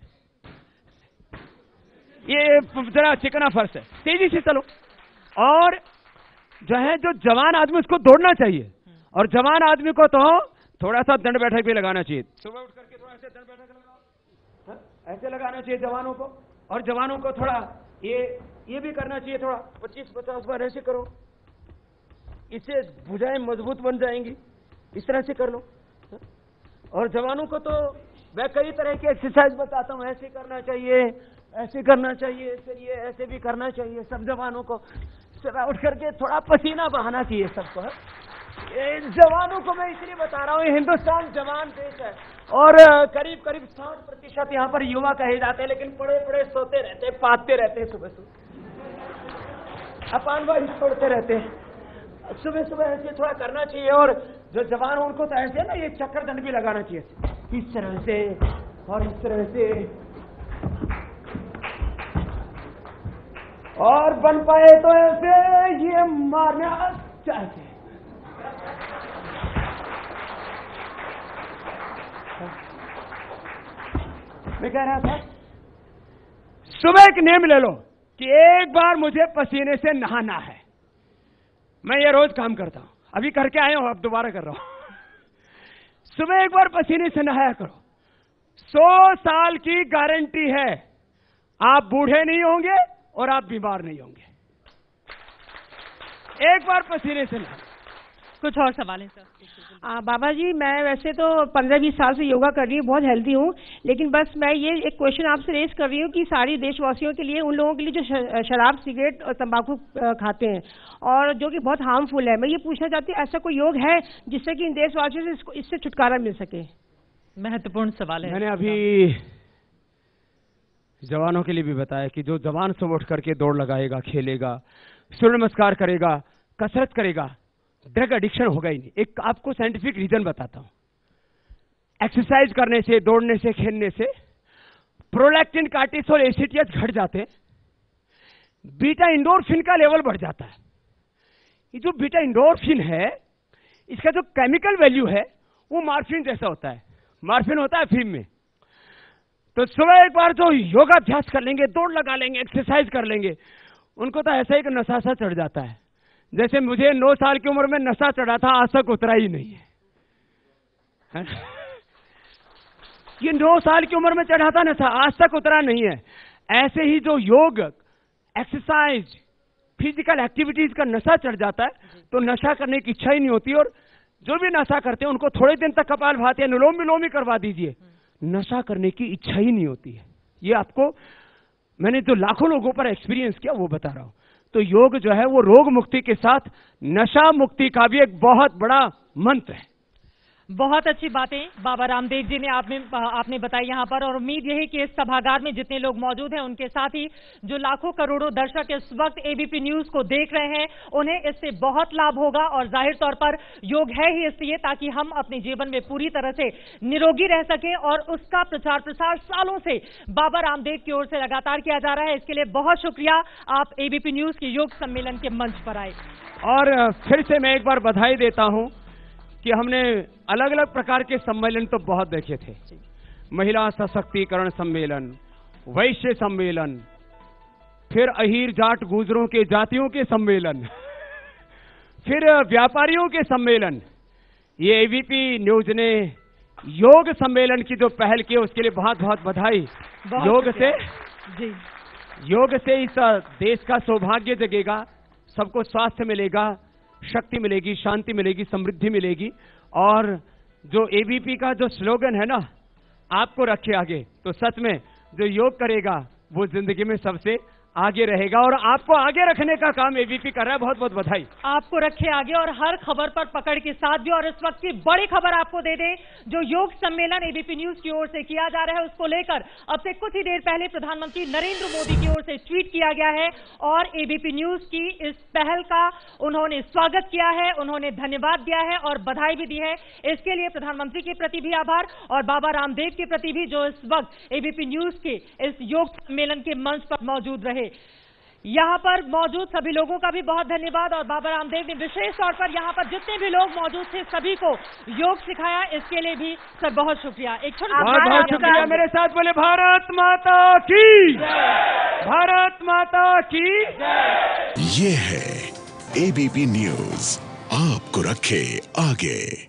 ये जरा चिकना फर्श है, तेजी से चलो। और जो है जो जवान आदमी उसको दौड़ना चाहिए, और जवान आदमी को तो थोड़ा सा दंड बैठक भी लगाना चाहिए। सुबह उठ करके थोड़ा ऐसे दंड बैठक लगाओ, ऐसे लगाना चाहिए जवानों को। और जवानों को थोड़ा ये ये भी करना चाहिए, थोड़ा पच्चीस पचास बार ऐसे करो, इससे भुजाएं मजबूत बन जाएंगी। इस तरह से कर लो। और जवानों को तो मैं कई तरह की एक्सरसाइज बताता हूँ, ऐसे करना चाहिए, ऐसे करना चाहिए, फिर ये ऐसे भी करना चाहिए। सब जवानों को सुबह उठ करके थोड़ा पसीना बहाना चाहिए सबको। ये जवानों को मैं इसलिए बता रहा हूँ, हिंदुस्तान जवान देश है और करीब करीब साठ प्रतिशत यहाँ पर युवा कहे जाते हैं, लेकिन पड़े पड़े सोते रहते हैं, पाते रहते हैं, सुबह सुबह अपान वारी छोड़ते रहते हैं। सुबह सुबह ऐसे थोड़ा करना चाहिए। और जो जवान उनको तो ऐसे ना ये चक्कर दंड भी लगाना चाहिए, इस तरह से और इस तरह से, और बन पाए तो ऐसे ये मारना चाहिए। मैं कह रहा था सुबह एक नेम ले लो कि एक बार मुझे पसीने से नहाना है। मैं ये रोज काम करता हूं, अभी करके आया हूं, अब दोबारा कर रहा हूं। सुबह एक बार पसीने से नहाया करो, सौ साल की गारंटी है, आप बूढ़े नहीं होंगे और आप बीमार नहीं होंगे। एक बार पसीने से नहाया। कुछ और सवाल है सर? आ, बाबा जी, मैं वैसे तो पंद्रह बीस साल से योगा कर रही हूँ, बहुत हेल्दी हूँ, लेकिन बस मैं ये एक क्वेश्चन आपसे रेस कर रही हूँ कि सारी देशवासियों के लिए, उन लोगों के लिए जो शराब, सिगरेट और तंबाकू खाते हैं और जो कि बहुत हार्मफुल है, मैं ये पूछना चाहती हूँ ऐसा कोई योग है जिससे कि इन देशवासियों से इसको इससे छुटकारा मिल सके? महत्वपूर्ण सवाल है। मैंने अभी जवानों के लिए भी बताया कि जो जवान सुबह उठ करके दौड़ लगाएगा, खेलेगा, सूर्य नमस्कार करेगा, कसरत करेगा, ड्रग एडिक्शन होगा ही नहीं। एक आपको साइंटिफिक रीजन बताता हूं, एक्सरसाइज करने से, दौड़ने से, खेलने से प्रोलैक्टिन, कार्टिसोल, एसीटीएच घट जाते हैं, बीटा इंडोर्फिन का लेवल बढ़ जाता है। ये जो बीटा इंडोर्फिन है, इसका जो केमिकल वैल्यू है वो मार्फिन जैसा होता है, मार्फिन होता है अफीम में। तो सुबह एक बार जो योगाभ्यास कर लेंगे, दौड़ लगा लेंगे, एक्सरसाइज कर लेंगे, उनको तो ऐसा ही कि नशा सा चढ़ जाता है। जैसे मुझे नौ साल की उम्र में नशा चढ़ा था, आज तक उतरा ही नहीं है, है? ये नौ साल की उम्र में चढ़ा था नशा, आज तक उतरा नहीं है। ऐसे ही जो योग, एक्सरसाइज, फिजिकल एक्टिविटीज का नशा चढ़ जाता है तो नशा करने की इच्छा ही नहीं होती। और जो भी नशा करते हैं उनको थोड़े दिन तक कपालभाति, अनुलोम विलोम ही करवा दीजिए, नशा करने की इच्छा ही नहीं होती है। ये आपको मैंने जो लाखों लोगों पर एक्सपीरियंस किया वो बता रहा हूं। तो योग जो है वो रोग मुक्ति के साथ नशा मुक्ति का भी एक बहुत बड़ा मंत्र है। बहुत अच्छी बातें बाबा रामदेव जी ने आपने आपने बताई यहाँ पर, और उम्मीद यही कि इस सभागार में जितने लोग मौजूद हैं उनके साथ ही जो लाखों करोड़ों दर्शक इस वक्त एबीपी न्यूज को देख रहे हैं उन्हें इससे बहुत लाभ होगा। और जाहिर तौर पर योग है ही इसलिए ताकि हम अपने जीवन में पूरी तरह से निरोगी रह सके, और उसका प्रचार प्रसार सालों से बाबा रामदेव की ओर से लगातार किया जा रहा है। इसके लिए बहुत शुक्रिया, आप एबीपी न्यूज के योग सम्मेलन के मंच पर आए। और फिर से मैं एक बार बधाई देता हूं कि हमने अलग अलग प्रकार के सम्मेलन तो बहुत देखे थे, महिला सशक्तिकरण सम्मेलन, वैश्य सम्मेलन, फिर अहीर जाट गुजरों के जातियों के सम्मेलन, फिर व्यापारियों के सम्मेलन। ये एबीपी न्यूज ने योग सम्मेलन की जो पहल की उसके लिए बहुत बहुत बधाई। योग से जी योग से इस देश का सौभाग्य जगेगा, सबको स्वास्थ्य मिलेगा, शक्ति मिलेगी, शांति मिलेगी, समृद्धि मिलेगी। और जो एबीपी का जो स्लोगन है ना, आपको रखे आगे, तो सच में जो योग करेगा वो जिंदगी में सबसे आगे रहेगा, और आपको आगे रखने का काम एबीपी कर रहा है। बहुत बहुत बधाई। आपको रखे आगे और हर खबर पर पकड़ के साथ भी। और इस वक्त की बड़ी खबर आपको दे दें, जो योग सम्मेलन एबीपी न्यूज की ओर से किया जा रहा है उसको लेकर अब से कुछ ही देर पहले प्रधानमंत्री नरेंद्र मोदी की ओर से ट्वीट किया गया है, और एबीपी न्यूज की इस पहल का उन्होंने स्वागत किया है, उन्होंने धन्यवाद दिया है और बधाई भी दी है। इसके लिए प्रधानमंत्री के प्रति भी आभार, और बाबा रामदेव के प्रति भी जो इस वक्त एबीपी न्यूज के इस योग सम्मेलन के मंच पर मौजूद रहे। यहाँ पर मौजूद सभी लोगों का भी बहुत धन्यवाद, और बाबा रामदेव ने विशेष तौर पर यहाँ पर जितने भी लोग मौजूद थे सभी को योग सिखाया, इसके लिए भी सर बहुत शुक्रिया। एक बहुत बहुत शुक्रिया। मेरे साथ बोले भारत माता की, भारत माता की। ये है एबीपी न्यूज, आपको रखे आगे।